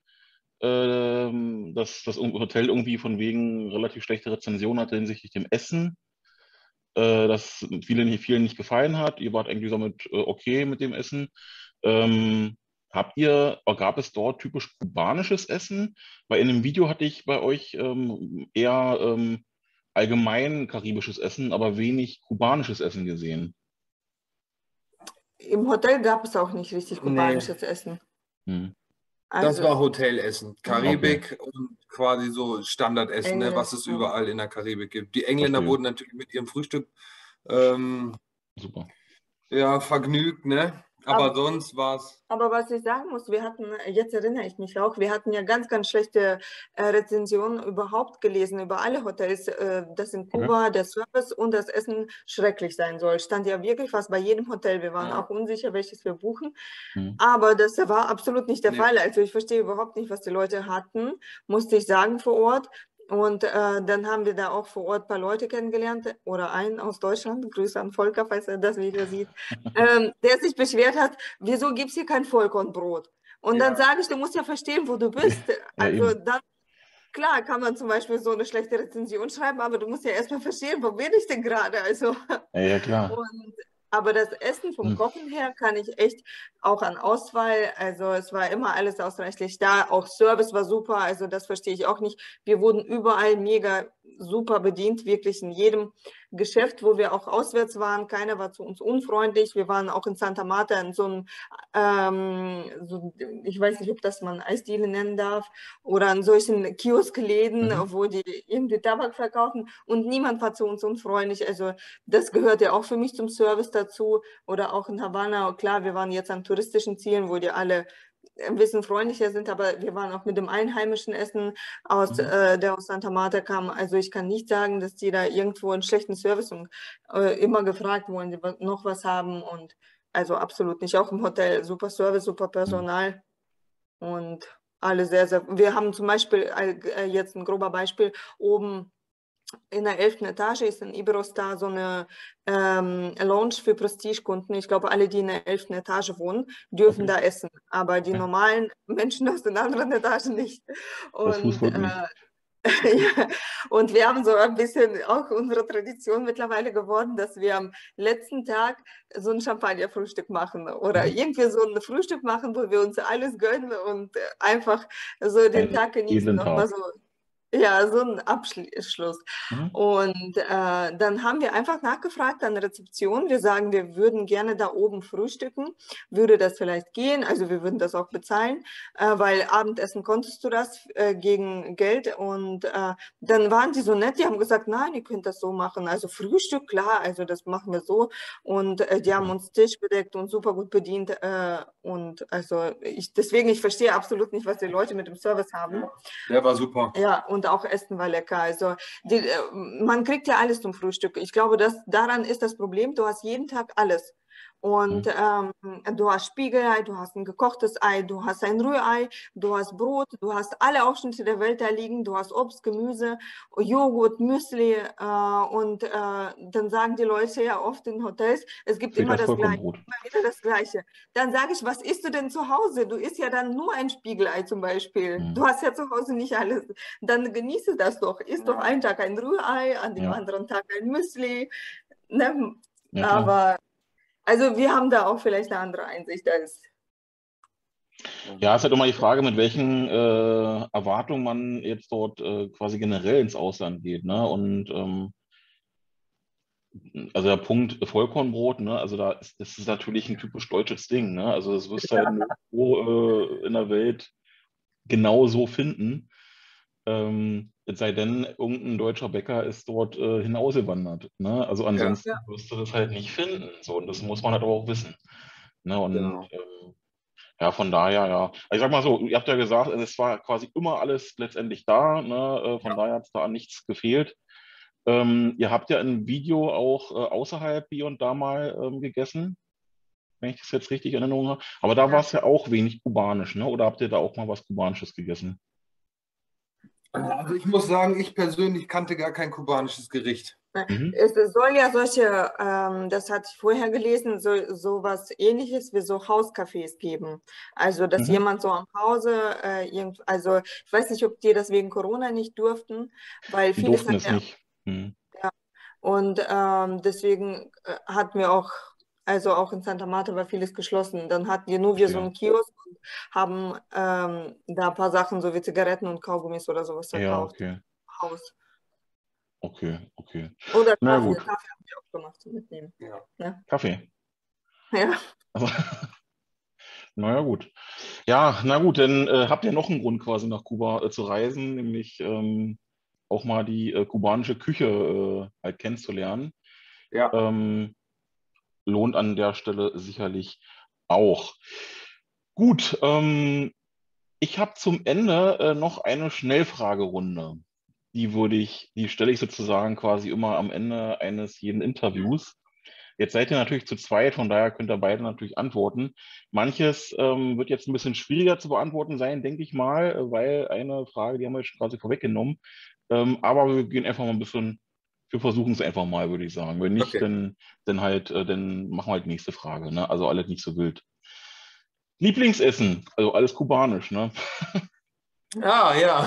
ähm, dass das Hotel irgendwie von wegen relativ schlechte Rezension hatte hinsichtlich dem Essen, äh, das viele nicht, vielen nicht gefallen hat. Ihr wart eigentlich damit äh, okay mit dem Essen. Ähm, habt ihr, äh, gab es dort typisch kubanisches Essen? Weil in dem Video hatte ich bei euch ähm, eher ähm, allgemein karibisches Essen, aber wenig kubanisches Essen gesehen. Im Hotel gab es auch nicht richtig Nee, kubanisches Essen. Hm. das Also war Hotelessen. Okay, Karibik und quasi so Standardessen, ne, was Englisch. es Ja. überall in der Karibik gibt. Die Engländer verstehe. wurden natürlich mit ihrem Frühstück ähm, Super. ja, vergnügt, ne? Aber Aber, sonst war es. aber was ich sagen muss, wir hatten, jetzt erinnere ich mich auch, wir hatten ja ganz, ganz schlechte äh, Rezensionen überhaupt gelesen über alle Hotels, äh, dass in Okay. Kuba der Service und das Essen schrecklich sein soll. Stand ja wirklich fast bei jedem Hotel. Wir waren Ja. auch unsicher, welches wir buchen. Hm. Aber das war absolut nicht der Nee. Fall. Also ich verstehe überhaupt nicht, was die Leute hatten, musste ich sagen vor Ort. Und äh, dann haben wir da auch vor Ort ein paar Leute kennengelernt oder einen aus Deutschland, Grüße an Volker, falls er das Video sieht, ähm, der sich beschwert hat, wieso gibt es hier kein Vollkornbrot? Und dann Ja. sage ich, du musst ja verstehen, wo du bist. Ja, Also eben. dann, klar, kann man zum Beispiel so eine schlechte Rezension schreiben, aber du musst ja erstmal verstehen, wo bin ich denn gerade? Also, Ja, ja, klar. und, aber das Essen vom Hm. Kochen her kann ich echt auch an Auswahl, also es war immer alles ausreichlich da, auch Service war super, also das verstehe ich auch nicht. Wir wurden überall mega super bedient, wirklich in jedem Geschäft, wo wir auch auswärts waren, keiner war zu uns unfreundlich. Wir waren auch in Santa Marta in so einem, ähm, so, ich weiß nicht, ob das man Eisdiele nennen darf, oder an solchen Kioskläden, Mhm. wo die irgendwie Tabak verkaufen und niemand war zu uns unfreundlich. Also das gehört ja auch für mich zum Service dazu. Oder auch in Havanna, klar, wir waren jetzt an touristischen Zielen, wo die alle ein bisschen freundlicher sind, aber wir waren auch mit dem einheimischen Essen aus, Mhm. äh, der aus Santa Marta kam. Also ich kann nicht sagen, dass die da irgendwo einen schlechten Service und äh, immer gefragt, wollen sie noch was haben und also absolut nicht. Auch im Hotel, super Service, super Personal und alle sehr, sehr. Wir haben zum Beispiel äh, jetzt ein grober Beispiel oben. In der elften Etage ist in Iberostar so eine ähm, Lounge für Prestigekunden. Ich glaube, alle, die in der elften Etage wohnen, dürfen Okay. da essen, aber die Okay. normalen Menschen aus den anderen Etagen nicht. Das Und, wusste ich äh, nicht. ja, und wir haben so ein bisschen auch unsere Tradition mittlerweile geworden, dass wir am letzten Tag so ein Champagnerfrühstück machen oder Mhm. irgendwie so ein Frühstück machen, wo wir uns alles gönnen und einfach so den Einen Tag genießen, edlen nochmal Tag. so. Ja, so ein Abschluss. Mhm. Und äh, dann haben wir einfach nachgefragt an der Rezeption. Wir sagen, wir würden gerne da oben frühstücken. Würde das vielleicht gehen? Also wir würden das auch bezahlen, äh, weil Abendessen konntest du das äh, gegen Geld. Und äh, dann waren die so nett, die haben gesagt, nein, ihr könnt das so machen. Also Frühstück, klar, also das machen wir so. Und äh, die haben uns Tisch bedeckt und super gut bedient. Äh, und also ich, deswegen, ich verstehe absolut nicht, was die Leute mit dem Service haben. Der war super. Ja, und auch Essen war lecker. Also die, äh, man kriegt ja alles zum Frühstück. Ich glaube, dass daran ist das Problem. Du hast jeden Tag alles. Und Mhm. ähm, du hast Spiegelei, du hast ein gekochtes Ei, du hast ein Rührei, du hast Brot, du hast alle Aufschnitte der Welt da liegen, du hast Obst, Gemüse, Joghurt, Müsli. Äh, und äh, dann sagen die Leute ja oft in Hotels, es gibt Fehlt immer das das Gleiche, Vollkornbrot. immer wieder das Gleiche. Dann sage ich, was isst du denn zu Hause? Du isst ja dann nur ein Spiegelei zum Beispiel. Mhm. Du hast ja zu Hause nicht alles. Dann genieße das doch. Isst doch einen Tag ein Rührei, an dem Ja. anderen Tag ein Müsli. Ne? Ja, klar. Aber also wir haben da auch vielleicht eine andere Einsicht als. Ja, es ist halt immer die Frage, mit welchen äh, Erwartungen man jetzt dort äh, quasi generell ins Ausland geht. Ne? Und ähm, also der Punkt Vollkornbrot, ne? Also da ist das ist natürlich ein typisch deutsches Ding. Ne? Also das wirst du halt nirgendwo äh, in der Welt genau so finden. Ähm, es sei denn, irgendein deutscher Bäcker ist dort äh, hinausgewandert. Ne? Also ansonsten Ja. wirst du das halt nicht finden. So, und das muss man halt aber auch wissen. Ne? Und Genau. ähm, ja, von daher, ja. Also ich sag mal so, ihr habt ja gesagt, es war quasi immer alles letztendlich da. Ne? Äh, Von daher hat es da an nichts gefehlt. Ähm, ihr habt ja ein Video auch äh, außerhalb hier und da mal ähm, gegessen, wenn ich das jetzt richtig in Erinnerung habe. Aber da war es ja auch wenig kubanisch, ne? Oder habt ihr da auch mal was Kubanisches gegessen? Also ich muss sagen, ich persönlich kannte gar kein kubanisches Gericht. Mhm. Es soll ja solche, ähm, das hatte ich vorher gelesen, so, so was Ähnliches wie so Hauscafés geben. Also, dass Mhm. jemand so am Hause, äh, irgend, also ich weiß nicht, ob die das wegen Corona nicht durften, weil Die vieles durften hat es ja, nicht. Mhm. und ähm, deswegen äh, hatten wir auch, also auch in Santa Marta war vieles geschlossen. Dann hatten die nur wir so Verstehe. einen Kiosk und haben ähm, da ein paar Sachen, so wie Zigaretten und Kaugummis oder sowas Ja, verkauft. okay. Haus. Okay, okay. Oder Na Kaffee. gut. Kaffee haben wir auch gemacht zum Mitnehmen. Ja. Ja. Kaffee. Ja. Also, naja, gut. Ja, na gut, dann äh, habt ihr noch einen Grund quasi nach Kuba äh, zu reisen, nämlich ähm, auch mal die äh, kubanische Küche äh, halt kennenzulernen. Ja. Ähm, lohnt an der Stelle sicherlich auch. Gut, ähm, ich habe zum Ende äh, noch eine Schnellfragerunde. Die würde ich, die stelle ich sozusagen quasi immer am Ende eines jeden Interviews. Jetzt seid ihr natürlich zu zweit, von daher könnt ihr beide natürlich antworten. Manches ähm, wird jetzt ein bisschen schwieriger zu beantworten sein, denke ich mal, äh, weil eine Frage, die haben wir jetzt quasi vorweggenommen. Ähm, aber wir gehen einfach mal ein bisschen, wir versuchen es einfach mal, würde ich sagen. Wenn nicht, Okay. dann, dann halt, äh, dann machen wir halt die nächste Frage. Ne? Also alles nicht so wild. Lieblingsessen, also alles kubanisch, ne? Ah, ja.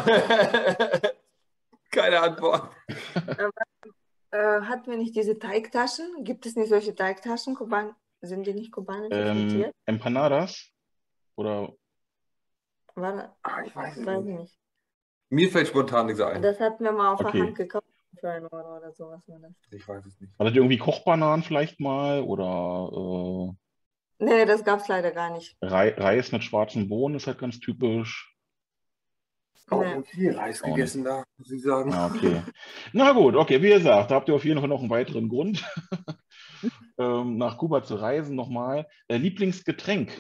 Keine Antwort. Äh, äh, hatten wir nicht diese Teigtaschen? Gibt es nicht solche Teigtaschen? Kuban sind die nicht kubanisch Ähm, frittiert? Empanadas oder War, Ah, ich weiß es weiß ich nicht. nicht. Mir fällt spontan nichts ein. Das hatten wir mal auf der Hand okay. gekauft für einen Euro oder sowas. War das. Ich weiß es nicht. Hattet ihr irgendwie Kochbananen vielleicht mal oder Nee, das gab es leider gar nicht. äh, Rei- Reis mit schwarzen Bohnen ist halt ganz typisch. Auch Nee. viel Reis Auch gegessen da, muss ich sagen. Ah, okay. Na gut, okay, wie gesagt, da habt ihr auf jeden Fall noch einen weiteren Grund, ähm, nach Kuba zu reisen nochmal. Äh, Lieblingsgetränk?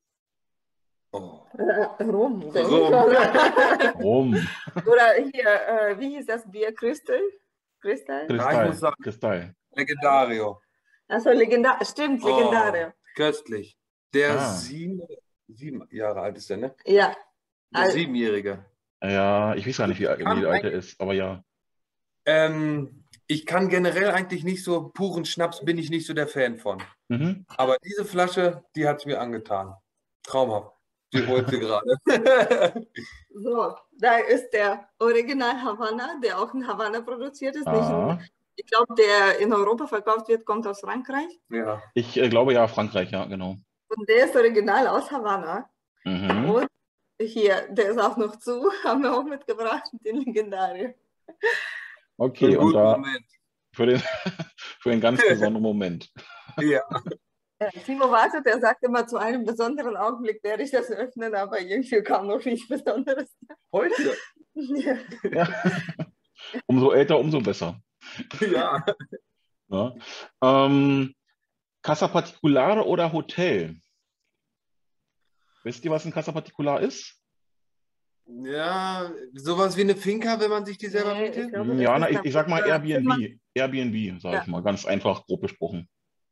Oh. Äh, Rum, denke Rum. ich. Oder, Rum. oder hier, äh, wie hieß das Bier? Crystal? Crystal? Ja, ich muss Kristall. sagen, Kristall. Legendario. Achso, legendar, stimmt, Oh. legendare. Köstlich. Der Ah. sieben, sieben Jahre alt ist der, ne? Ja, Der Al- Siebenjährige. Ja, ich weiß gar nicht, wie, alt- Kann wie alt er eigentlich- ist, aber ja. Ähm, ich kann generell eigentlich nicht so, puren Schnaps bin ich nicht so der Fan von. Mhm. Aber diese Flasche, die hat es mir angetan. Traumhaft. Die holt sie gerade. so, da ist der Original Havanna, der auch in Havanna produziert ist. Nicht in, Ah, ich glaube, der in Europa verkauft wird, kommt aus Frankreich. Ja. ich äh, glaube ja, Frankreich, ja, genau. Und der ist original aus Havanna. Mhm. Und hier, der ist auch noch zu, haben wir auch mitgebracht, den Legendarium. Okay, Einen und guten da Moment. für den, für einen ganz besonderen Moment. Ja. Ja, Timo wartet, er sagt immer, zu einem besonderen Augenblick werde ich das öffnen, aber irgendwie kam noch nichts Besonderes. Heute? Ja. Ja. Umso älter, umso besser. Ja. Ja. Ähm, Casa Particulare oder Hotel? Wisst ihr, was ein Casa Particular ist? Ja, sowas wie eine Finca, wenn man sich die selber Nee, ich mietet? glaube, das Ja, ist na, ich, dann ich sag mal äh, Zimmer. Airbnb. Airbnb, sage Ja. ich mal, ganz einfach, grob besprochen.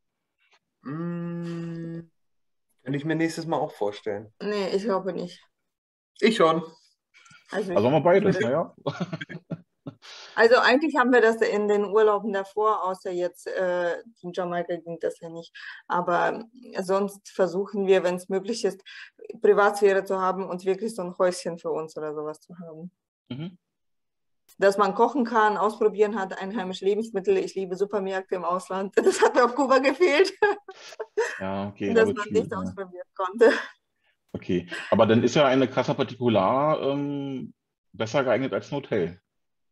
Mm, Könnte ich mir nächstes Mal auch vorstellen. Nee, ich glaube nicht. Ich schon. Also, Also haben wir ich beides, würde, naja. also eigentlich haben wir das in den Urlauben davor, außer jetzt äh, in Jamaika ging das ja nicht. Aber sonst versuchen wir, wenn es möglich ist, Privatsphäre zu haben und wirklich so ein Häuschen für uns oder sowas zu haben. Mhm. Dass man kochen kann, ausprobieren hat, einheimische Lebensmittel. Ich liebe Supermärkte im Ausland. Das hat mir auf Kuba gefehlt, Ja, okay, da dass wird man schwierig. nicht Ja. ausprobieren konnte. Okay, aber dann ist ja eine Casa Particular ähm, besser geeignet als ein Hotel.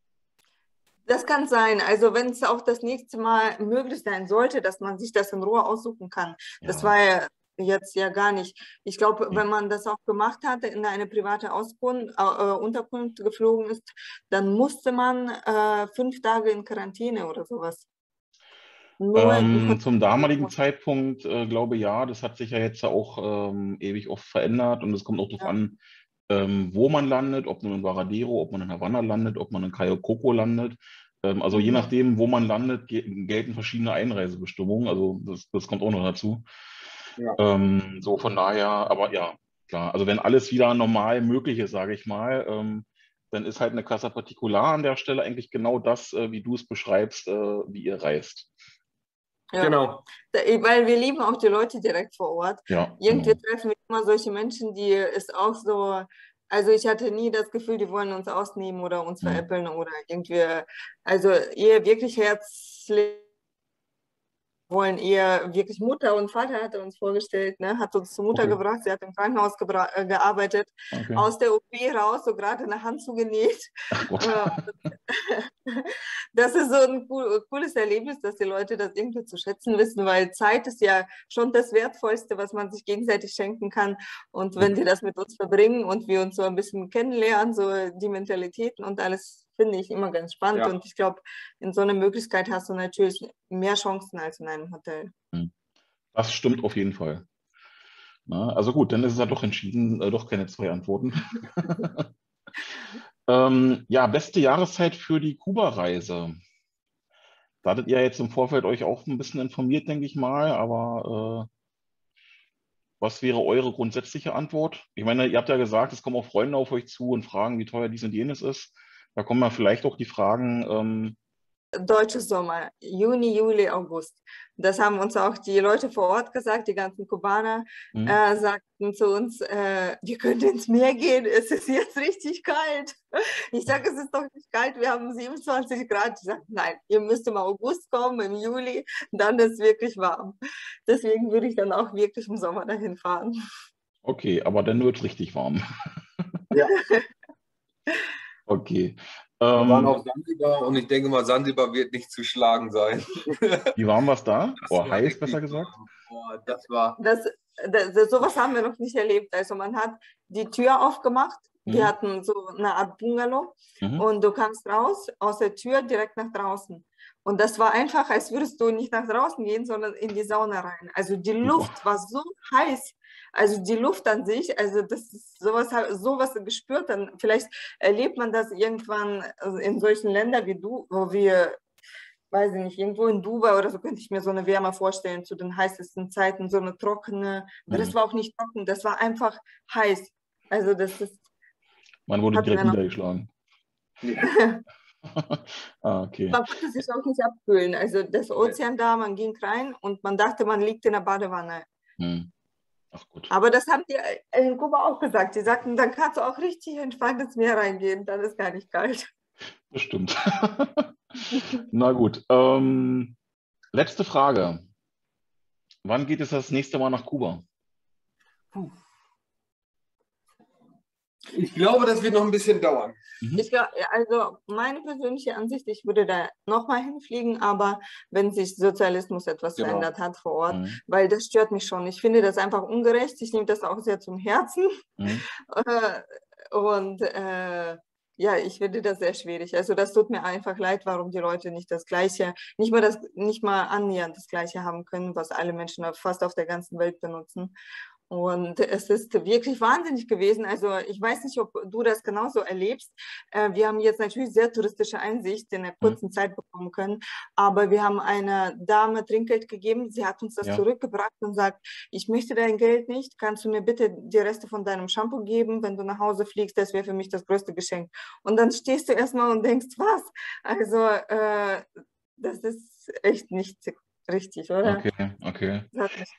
Das kann sein. Also wenn es auch das nächste Mal möglich sein sollte, dass man sich das in Ruhe aussuchen kann. Das Ja. war ja jetzt ja gar nicht. Ich glaube, Nee. wenn man das auch gemacht hat, in eine private Auskunft, äh, Unterkunft geflogen ist, dann musste man äh, fünf Tage in Quarantäne oder sowas. Nur Ähm, zum damaligen Zeitpunkt äh, glaube ja, das hat sich ja jetzt auch ähm, ewig oft verändert und es kommt auch darauf Ja. an, ähm, wo man landet, ob man in Varadero, ob man in Havanna landet, ob man in Cayo Coco landet. Ähm, also je Mhm. nachdem, wo man landet, ge gelten verschiedene Einreisebestimmungen. Also das, das kommt auch noch dazu. Ja. Ähm, so von daher, aber ja, klar. Also wenn alles wieder normal möglich ist, sage ich mal, ähm, dann ist halt eine Casa Particular an der Stelle eigentlich genau das, äh, wie du es beschreibst, äh, wie ihr reist. Ja. Genau. Da- Weil wir lieben auch die Leute direkt vor Ort. Ja, Irgendwie genau. treffen wir immer solche Menschen, die ist auch so, also ich hatte nie das Gefühl, die wollen uns ausnehmen oder uns Mhm. veräppeln oder irgendwie, also eher wirklich herzlich, wollen eher wirklich Mutter und Vater hat er uns vorgestellt, ne? Hat uns zur Mutter Okay. gebracht, sie hat im Krankenhaus gebra- äh, gearbeitet, Okay. aus der O P raus, so gerade eine Hand zugenäht. Ach Gott. Äh, Das ist so ein cool, cooles Erlebnis, dass die Leute das irgendwie zu schätzen wissen, weil Zeit ist ja schon das Wertvollste, was man sich gegenseitig schenken kann. Und wenn die das mit uns verbringen und wir uns so ein bisschen kennenlernen, so die Mentalitäten und alles, finde ich immer ganz spannend. Ja. Und ich glaube, in so einer Möglichkeit hast du natürlich mehr Chancen als in einem Hotel. Das stimmt auf jeden Fall. Na, also gut, dann ist es ja doch entschieden, äh, doch keine zwei Antworten. ähm, ja, beste Jahreszeit für die Kuba-Reise. Da hattet ihr jetzt im Vorfeld euch auch ein bisschen informiert, denke ich mal, aber äh, was wäre eure grundsätzliche Antwort? Ich meine, ihr habt ja gesagt, es kommen auch Freunde auf euch zu und fragen, wie teuer dies und jenes ist. Da kommen ja vielleicht auch die Fragen, ähm, Deutsches Sommer, Juni, Juli, August. Das haben uns auch die Leute vor Ort gesagt, die ganzen Kubaner hm, äh, sagten zu uns, äh, wir können ins Meer gehen, es ist jetzt richtig kalt. Ich sage, es ist doch nicht kalt, wir haben siebenundzwanzig Grad. Ich sage, nein, ihr müsst im August kommen, im Juli, dann ist es wirklich warm. Deswegen würde ich dann auch wirklich im Sommer dahin fahren. okay, aber dann wird es richtig warm. Ja. Okay. Wir waren Ähm, auf Sansibar und ich denke mal, Sansibar wird nicht zu schlagen sein. wie warm war es da? Das Oh, war heiß, richtig besser gesagt. warm. Boah, das war. Das, das, das, sowas haben wir noch nicht erlebt. Also man hat die Tür aufgemacht, wir Mhm. hatten so eine Art Bungalow Mhm. und du kamst raus aus der Tür direkt nach draußen. Und das war einfach, als würdest du nicht nach draußen gehen, sondern in die Sauna rein. Also die Luft war so heiß. Also die Luft an sich, also das ist sowas, sowas gespürt. Dann vielleicht erlebt man das irgendwann in solchen Ländern wie du, wo wir weiß ich nicht, irgendwo in Dubai oder so könnte ich mir so eine Wärme vorstellen, zu den heißesten Zeiten, so eine trockene, aber das Mhm. war auch nicht trocken, das war einfach heiß. Also das ist, Man wurde hat direkt mir noch, niedergeschlagen. Ah, okay. man konnte sich auch nicht abkühlen. Also das Nee. Ozean da, man ging rein und man dachte, man liegt in der Badewanne. Hm. Ach gut. Aber das haben die in Kuba auch gesagt. Die sagten, dann kannst du auch richtig entspannt ins Meer reingehen, dann ist gar nicht kalt. Bestimmt. Na gut. Ähm, letzte Frage. Wann geht es das nächste Mal nach Kuba? Puh. Ich glaube, das wird noch ein bisschen dauern. Mhm. Ich glaube, also meine persönliche Ansicht, ich würde da nochmal hinfliegen, aber wenn sich Sozialismus etwas Genau. verändert hat vor Ort, Mhm. weil das stört mich schon. Ich finde das einfach ungerecht. Ich nehme das auch sehr zum Herzen. Mhm. Und äh, ja, ich finde das sehr schwierig. Also das tut mir einfach leid, warum die Leute nicht das Gleiche, nicht mal das, nicht mal annähernd das Gleiche haben können, was alle Menschen fast auf der ganzen Welt benutzen. Und es ist wirklich wahnsinnig gewesen. Also ich weiß nicht, ob du das genauso erlebst. Äh, Wir haben jetzt natürlich sehr touristische Einsicht in einer Mhm. kurzen Zeit bekommen können, aber wir haben einer Dame Trinkgeld gegeben. Sie hat uns das Ja. zurückgebracht und sagt, ich möchte dein Geld nicht. Kannst du mir bitte die Reste von deinem Shampoo geben, wenn du nach Hause fliegst? Das wäre für mich das größte Geschenk. Und dann stehst du erstmal und denkst, was? Also äh, das ist echt nicht richtig, oder? Okay, okay. Das hat mich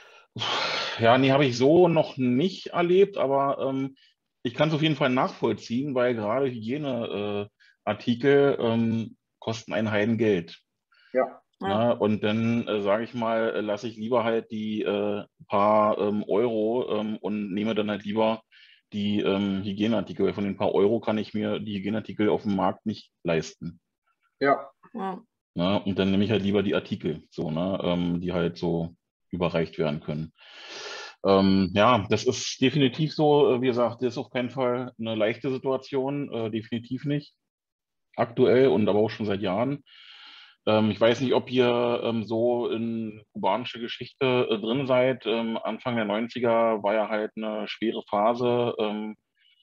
Ja, nee, habe ich so noch nicht erlebt, aber ähm, ich kann es auf jeden Fall nachvollziehen, weil gerade Hygieneartikel äh, Artikel, ähm, kosten ein Heidengeld. Ja. ja. Ne? Und dann äh, sage ich mal, äh, lasse ich lieber halt die äh, paar ähm, Euro ähm, und nehme dann halt lieber die ähm, Hygieneartikel, weil von den paar Euro kann ich mir die Hygieneartikel auf dem Markt nicht leisten. Ja. Ja. Ne? Und dann nehme ich halt lieber die Artikel, so, ne? ähm, die halt so überreicht werden können. Ähm, ja, das ist definitiv so. äh, Wie gesagt, das ist auf keinen Fall eine leichte Situation, äh, definitiv nicht. Aktuell und aber auch schon seit Jahren. Ähm, ich weiß nicht, ob ihr ähm, so in kubanische Geschichte äh, drin seid. Ähm, Anfang der neunziger war ja halt eine schwere Phase. Ähm,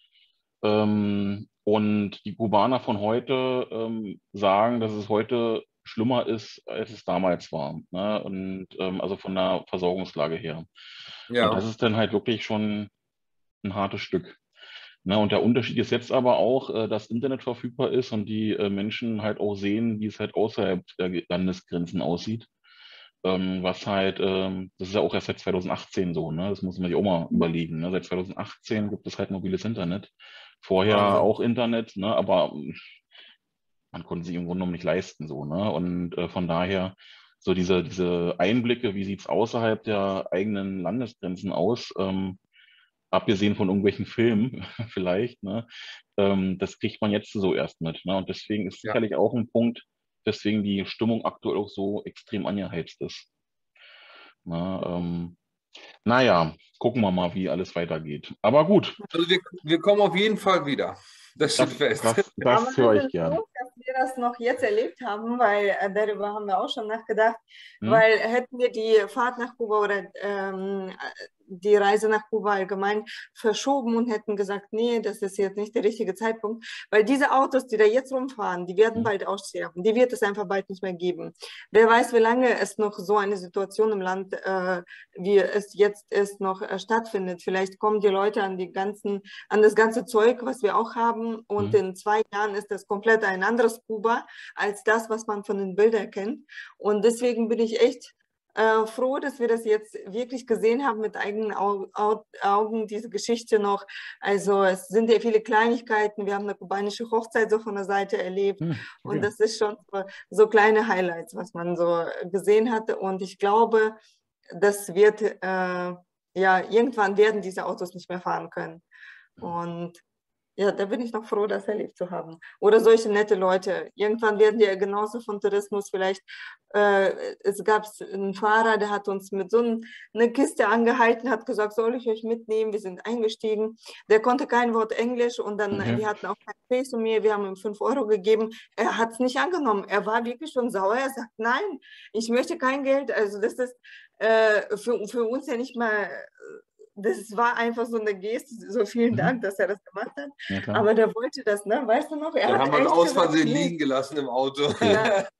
ähm, und die Kubaner von heute ähm, sagen, dass es heute schlimmer ist, als es damals war. Ne? Und ähm, also von der Versorgungslage her. Und das Ja. ist dann halt wirklich schon ein hartes Stück. Ne? Und der Unterschied ist jetzt aber auch, äh, dass Internet verfügbar ist und die äh, Menschen halt auch sehen, wie es halt außerhalb der Landesgrenzen aussieht. Ähm, was halt, ähm, das ist ja auch erst seit zweitausendachtzehn so, ne? Das muss man sich auch mal überlegen. Ne? Seit zweitausendachtzehn gibt es halt mobiles Internet. Vorher Wahnsinn. auch Internet, ne? Aber man konnte sich im Grunde genommen nicht leisten, so, ne? Und äh, von daher, so diese, diese Einblicke, wie sieht es außerhalb der eigenen Landesgrenzen aus, ähm, abgesehen von irgendwelchen Filmen vielleicht, ne? Ähm, das kriegt man jetzt so erst mit, ne? Und deswegen ist Ja. sicherlich auch ein Punkt, weswegen die Stimmung aktuell auch so extrem angeheizt ist. Ne? Ähm, naja, gucken wir mal, wie alles weitergeht. Aber gut, Also wir, wir kommen auf jeden Fall wieder. Das steht das, fest. das, Aber das höre wir ich sind gern. froh, dass wir das noch jetzt erlebt haben, weil äh, darüber haben wir auch schon nachgedacht, Hm? weil hätten wir die Fahrt nach Kuba oder ähm, die Reise nach Kuba allgemein verschoben und hätten gesagt, nee, das ist jetzt nicht der richtige Zeitpunkt, weil diese Autos, die da jetzt rumfahren, die werden Hm? bald aussterben, die wird es einfach bald nicht mehr geben. Wer weiß, wie lange es noch so eine Situation im Land, äh, wie es jetzt ist, noch äh, stattfindet. Vielleicht kommen die Leute an die ganzen, an das ganze Zeug, was wir auch haben, und Hm? in zwei Jahren ist das komplett ein anderes Kuba als das, was man von den Bildern kennt. Und deswegen bin ich echt äh, froh, dass wir das jetzt wirklich gesehen haben mit eigenen Au Au Augen, diese Geschichte noch. Also es sind ja viele Kleinigkeiten. Wir haben eine kubanische Hochzeit so von der Seite erlebt. Hm, Und okay. das ist schon so, so kleine Highlights, was man so gesehen hatte. Und ich glaube, das wird, äh, ja, irgendwann werden diese Autos nicht mehr fahren können. Und ja, da bin ich noch froh, das erlebt zu haben. Oder solche nette Leute. Irgendwann werden die ja genauso von Tourismus vielleicht. Äh, es gab einen Fahrer, der hat uns mit so ein, eine Kiste angehalten, hat gesagt, soll ich euch mitnehmen? Wir sind eingestiegen. Der konnte kein Wort Englisch und dann, Okay. wir hatten auch kein Face um mir, wir haben ihm fünf Euro gegeben. Er hat es nicht angenommen. Er war wirklich schon sauer. Er sagt, nein, ich möchte kein Geld. Also das ist äh, für, für uns ja nicht mal... Das war einfach so eine Geste, so vielen Mhm. Dank, dass er das gemacht hat. Ja, klar. Aber der wollte das, ne? Weißt du noch? Er Dann hat haben wir es echt aus gesagt, Versehen nee. liegen gelassen im Auto. Ja.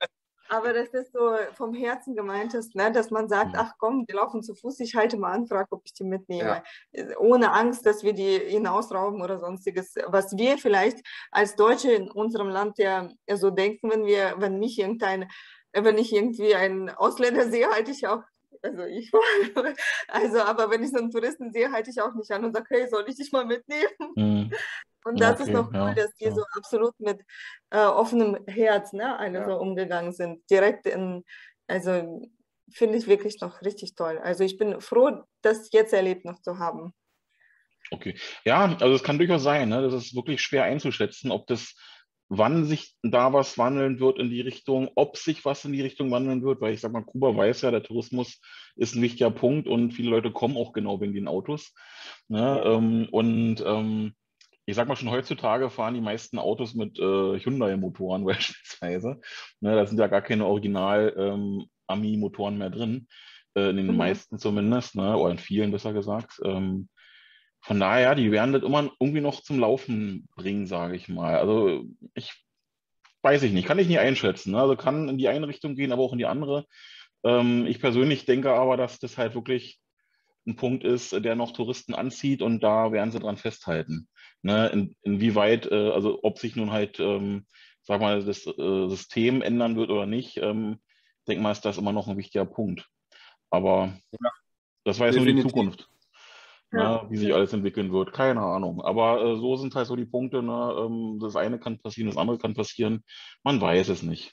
Aber das ist so vom Herzen gemeint ist, ne? Dass man sagt, ach komm, wir laufen zu Fuß, ich halte mal an, frage, ob ich die mitnehme. Ja. Ohne Angst, dass wir die hinausrauben oder sonstiges. Was wir vielleicht als Deutsche in unserem Land ja so denken, wenn wir, wenn mich irgendein, wenn ich irgendwie einen Ausländer sehe, halte ich auch, also ich, also aber wenn ich so einen Touristen sehe, halte ich auch nicht an und sage, hey, soll ich dich mal mitnehmen? Mhm. Und das okay, ist noch cool, ja, dass die ja. so absolut mit äh, offenem Herz, ne, alle ja. so umgegangen sind. Direkt in, also finde ich wirklich noch richtig toll. Also ich bin froh, das jetzt erlebt noch zu haben. Okay, ja, also es kann durchaus sein, ne? Das ist wirklich schwer einzuschätzen, ob das, wann sich da was wandeln wird in die Richtung, ob sich was in die Richtung wandeln wird, weil ich sag mal, Kuba weiß ja, der Tourismus ist ein wichtiger Punkt und viele Leute kommen auch genau wegen den Autos. Ne? Ja. Ähm, und ähm, ich sag mal, schon heutzutage fahren die meisten Autos mit äh, Hyundai-Motoren beispielsweise. Ne, da sind ja gar keine Original-Ami-Motoren ähm, mehr drin, äh, in den mhm. meisten zumindest, ne, oder in vielen besser gesagt. Ähm, von daher, die werden das immer irgendwie noch zum Laufen bringen, sage ich mal. Also ich weiß ich nicht, kann ich nicht einschätzen. Ne? Also kann in die eine Richtung gehen, aber auch in die andere. Ähm, ich persönlich denke aber, dass das halt wirklich ein Punkt ist, der noch Touristen anzieht und da werden sie dran festhalten. Ne, in, inwieweit, äh, also ob sich nun halt, ähm, sag mal, das äh, System ändern wird oder nicht, ähm, denke mal, ist das immer noch ein wichtiger Punkt. Aber ja, das weiß nur die Zukunft, ja. ne, wie sich alles entwickeln wird. Keine Ahnung. Aber äh, so sind halt so die Punkte. Ne, ähm, das eine kann passieren, das andere kann passieren. Man weiß es nicht.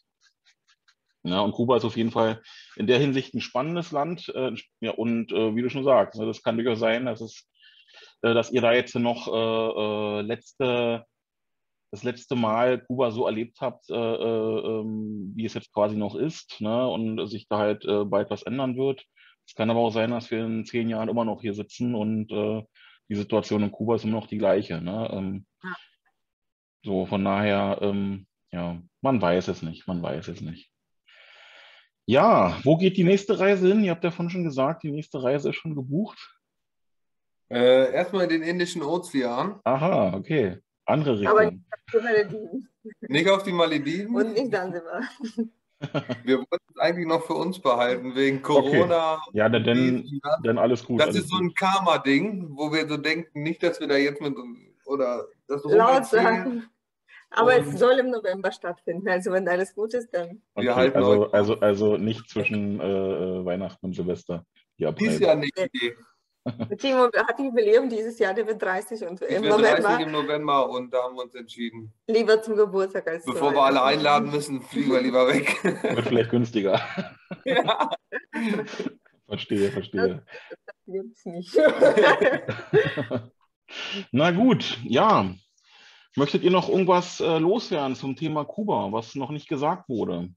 Ja, und Kuba ist auf jeden Fall in der Hinsicht ein spannendes Land. Äh, ja, und äh, wie du schon sagst, ne, das kann durchaus sein, dass es dass ihr da jetzt noch äh, letzte, das letzte Mal Kuba so erlebt habt, äh, äh, wie es jetzt quasi noch ist, ne? Und sich da halt äh, bald was ändern wird. Es kann aber auch sein, dass wir in zehn Jahren immer noch hier sitzen und äh, die Situation in Kuba ist immer noch die gleiche. Ne? Ähm, ja. So, von daher, ähm, ja, man weiß es nicht, man weiß es nicht. Ja, wo geht die nächste Reise hin? Ihr habt ja vorhin schon gesagt, die nächste Reise ist schon gebucht. Äh, erstmal in den Indischen Ozean. Aha, okay. Andere Richtung. Aber nicht auf die Malediven. Nicht auf die Malediven? Und nicht Sansibar. Wir wollten es eigentlich noch für uns behalten, wegen Corona. Okay. Ja, dann, dann, dann alles gut. Das alles ist so ein Karma-Ding, wo wir so denken, nicht, dass wir da jetzt mit, oder das laut sagen. Aber und es soll im November stattfinden, also wenn alles gut ist, dann. Okay, wir halten also, also, also nicht zwischen äh, Weihnachten und Silvester. Dies Jahr nicht. Nee. Timo hat Jubiläum dieses Jahr, der wird dreißig und ich im November. dreißig im November und da haben wir uns entschieden. Lieber zum Geburtstag als zu Bevor wir alle einladen müssen, fliegen wir lieber weg. Wird vielleicht günstiger. Ja. Verstehe, verstehe. Das, das gibt's nicht. Na gut, ja. Möchtet ihr noch irgendwas äh, loswerden zum Thema Kuba, was noch nicht gesagt wurde?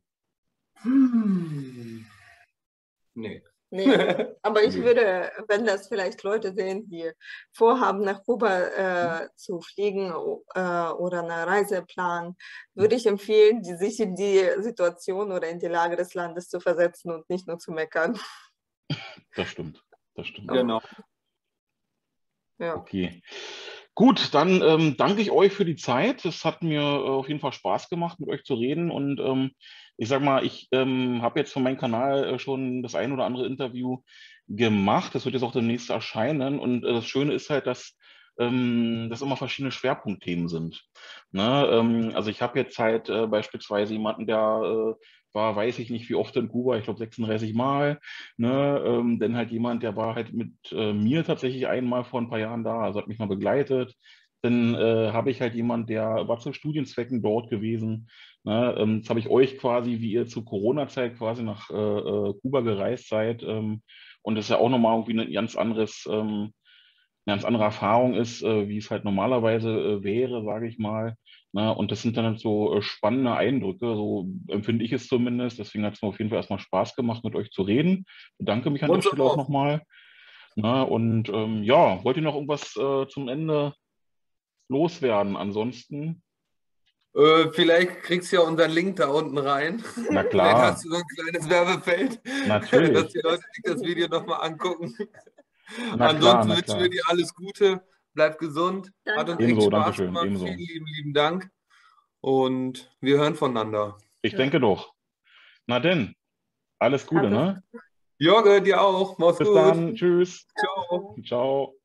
Hm. Nee. Nee, aber ich würde, wenn das vielleicht Leute sehen, die vorhaben, nach Kuba äh, zu fliegen äh, oder eine Reise planen, würde ich empfehlen, die, sich in die Situation oder in die Lage des Landes zu versetzen und nicht nur zu meckern. Das stimmt, das stimmt. Genau. Ja. Okay. Gut, dann ähm, danke ich euch für die Zeit. Es hat mir äh, auf jeden Fall Spaß gemacht, mit euch zu reden. Und ähm, ich sag mal, ich ähm, habe jetzt von meinem Kanal äh, schon das ein oder andere Interview gemacht. Das wird jetzt auch demnächst erscheinen. Und äh, das Schöne ist halt, dass ähm, das immer verschiedene Schwerpunktthemen sind. Ne? Ähm, also ich habe jetzt halt äh, beispielsweise jemanden, der äh, war, weiß ich nicht, wie oft in Kuba, ich glaube sechsunddreißig Mal. Ne? Ähm, denn halt jemand, der war halt mit äh, mir tatsächlich einmal vor ein paar Jahren da, also hat mich mal begleitet. Dann äh, habe ich halt jemand, der war zu Studienzwecken dort gewesen. Ne? Ähm, jetzt habe ich euch quasi, wie ihr zu Corona-Zeit quasi nach äh, äh, Kuba gereist seid. Ähm, und das ist ja auch nochmal irgendwie ein ganz anderes, ähm, eine ganz andere Erfahrung ist, äh, wie es halt normalerweise äh, wäre, sage ich mal. Na, und das sind dann halt so äh, spannende Eindrücke, so empfinde ich es zumindest. Deswegen hat es mir auf jeden Fall erstmal Spaß gemacht, mit euch zu reden. Bedanke mich an der Stelle auch nochmal. Und ähm, ja, wollt ihr noch irgendwas äh, zum Ende loswerden? Ansonsten? Äh, vielleicht kriegst du ja unseren Link da unten rein. Na klar. Vielleicht hast du so ein kleines Werbefeld. Natürlich. Dass die Leute sich das Video nochmal angucken. Na Ansonsten wünschen wir dir alles Gute. Bleib gesund. Danke. Hat uns Ebenso, echt Spaß Dankeschön, gemacht. ebenso. Vielen lieben, lieben Dank. Und wir hören voneinander. Ich ja. denke doch. Na denn, alles Gute, Hat es- ne? Jorge, dir auch. Mach's Bis gut. dann, tschüss. Ciao. Ciao.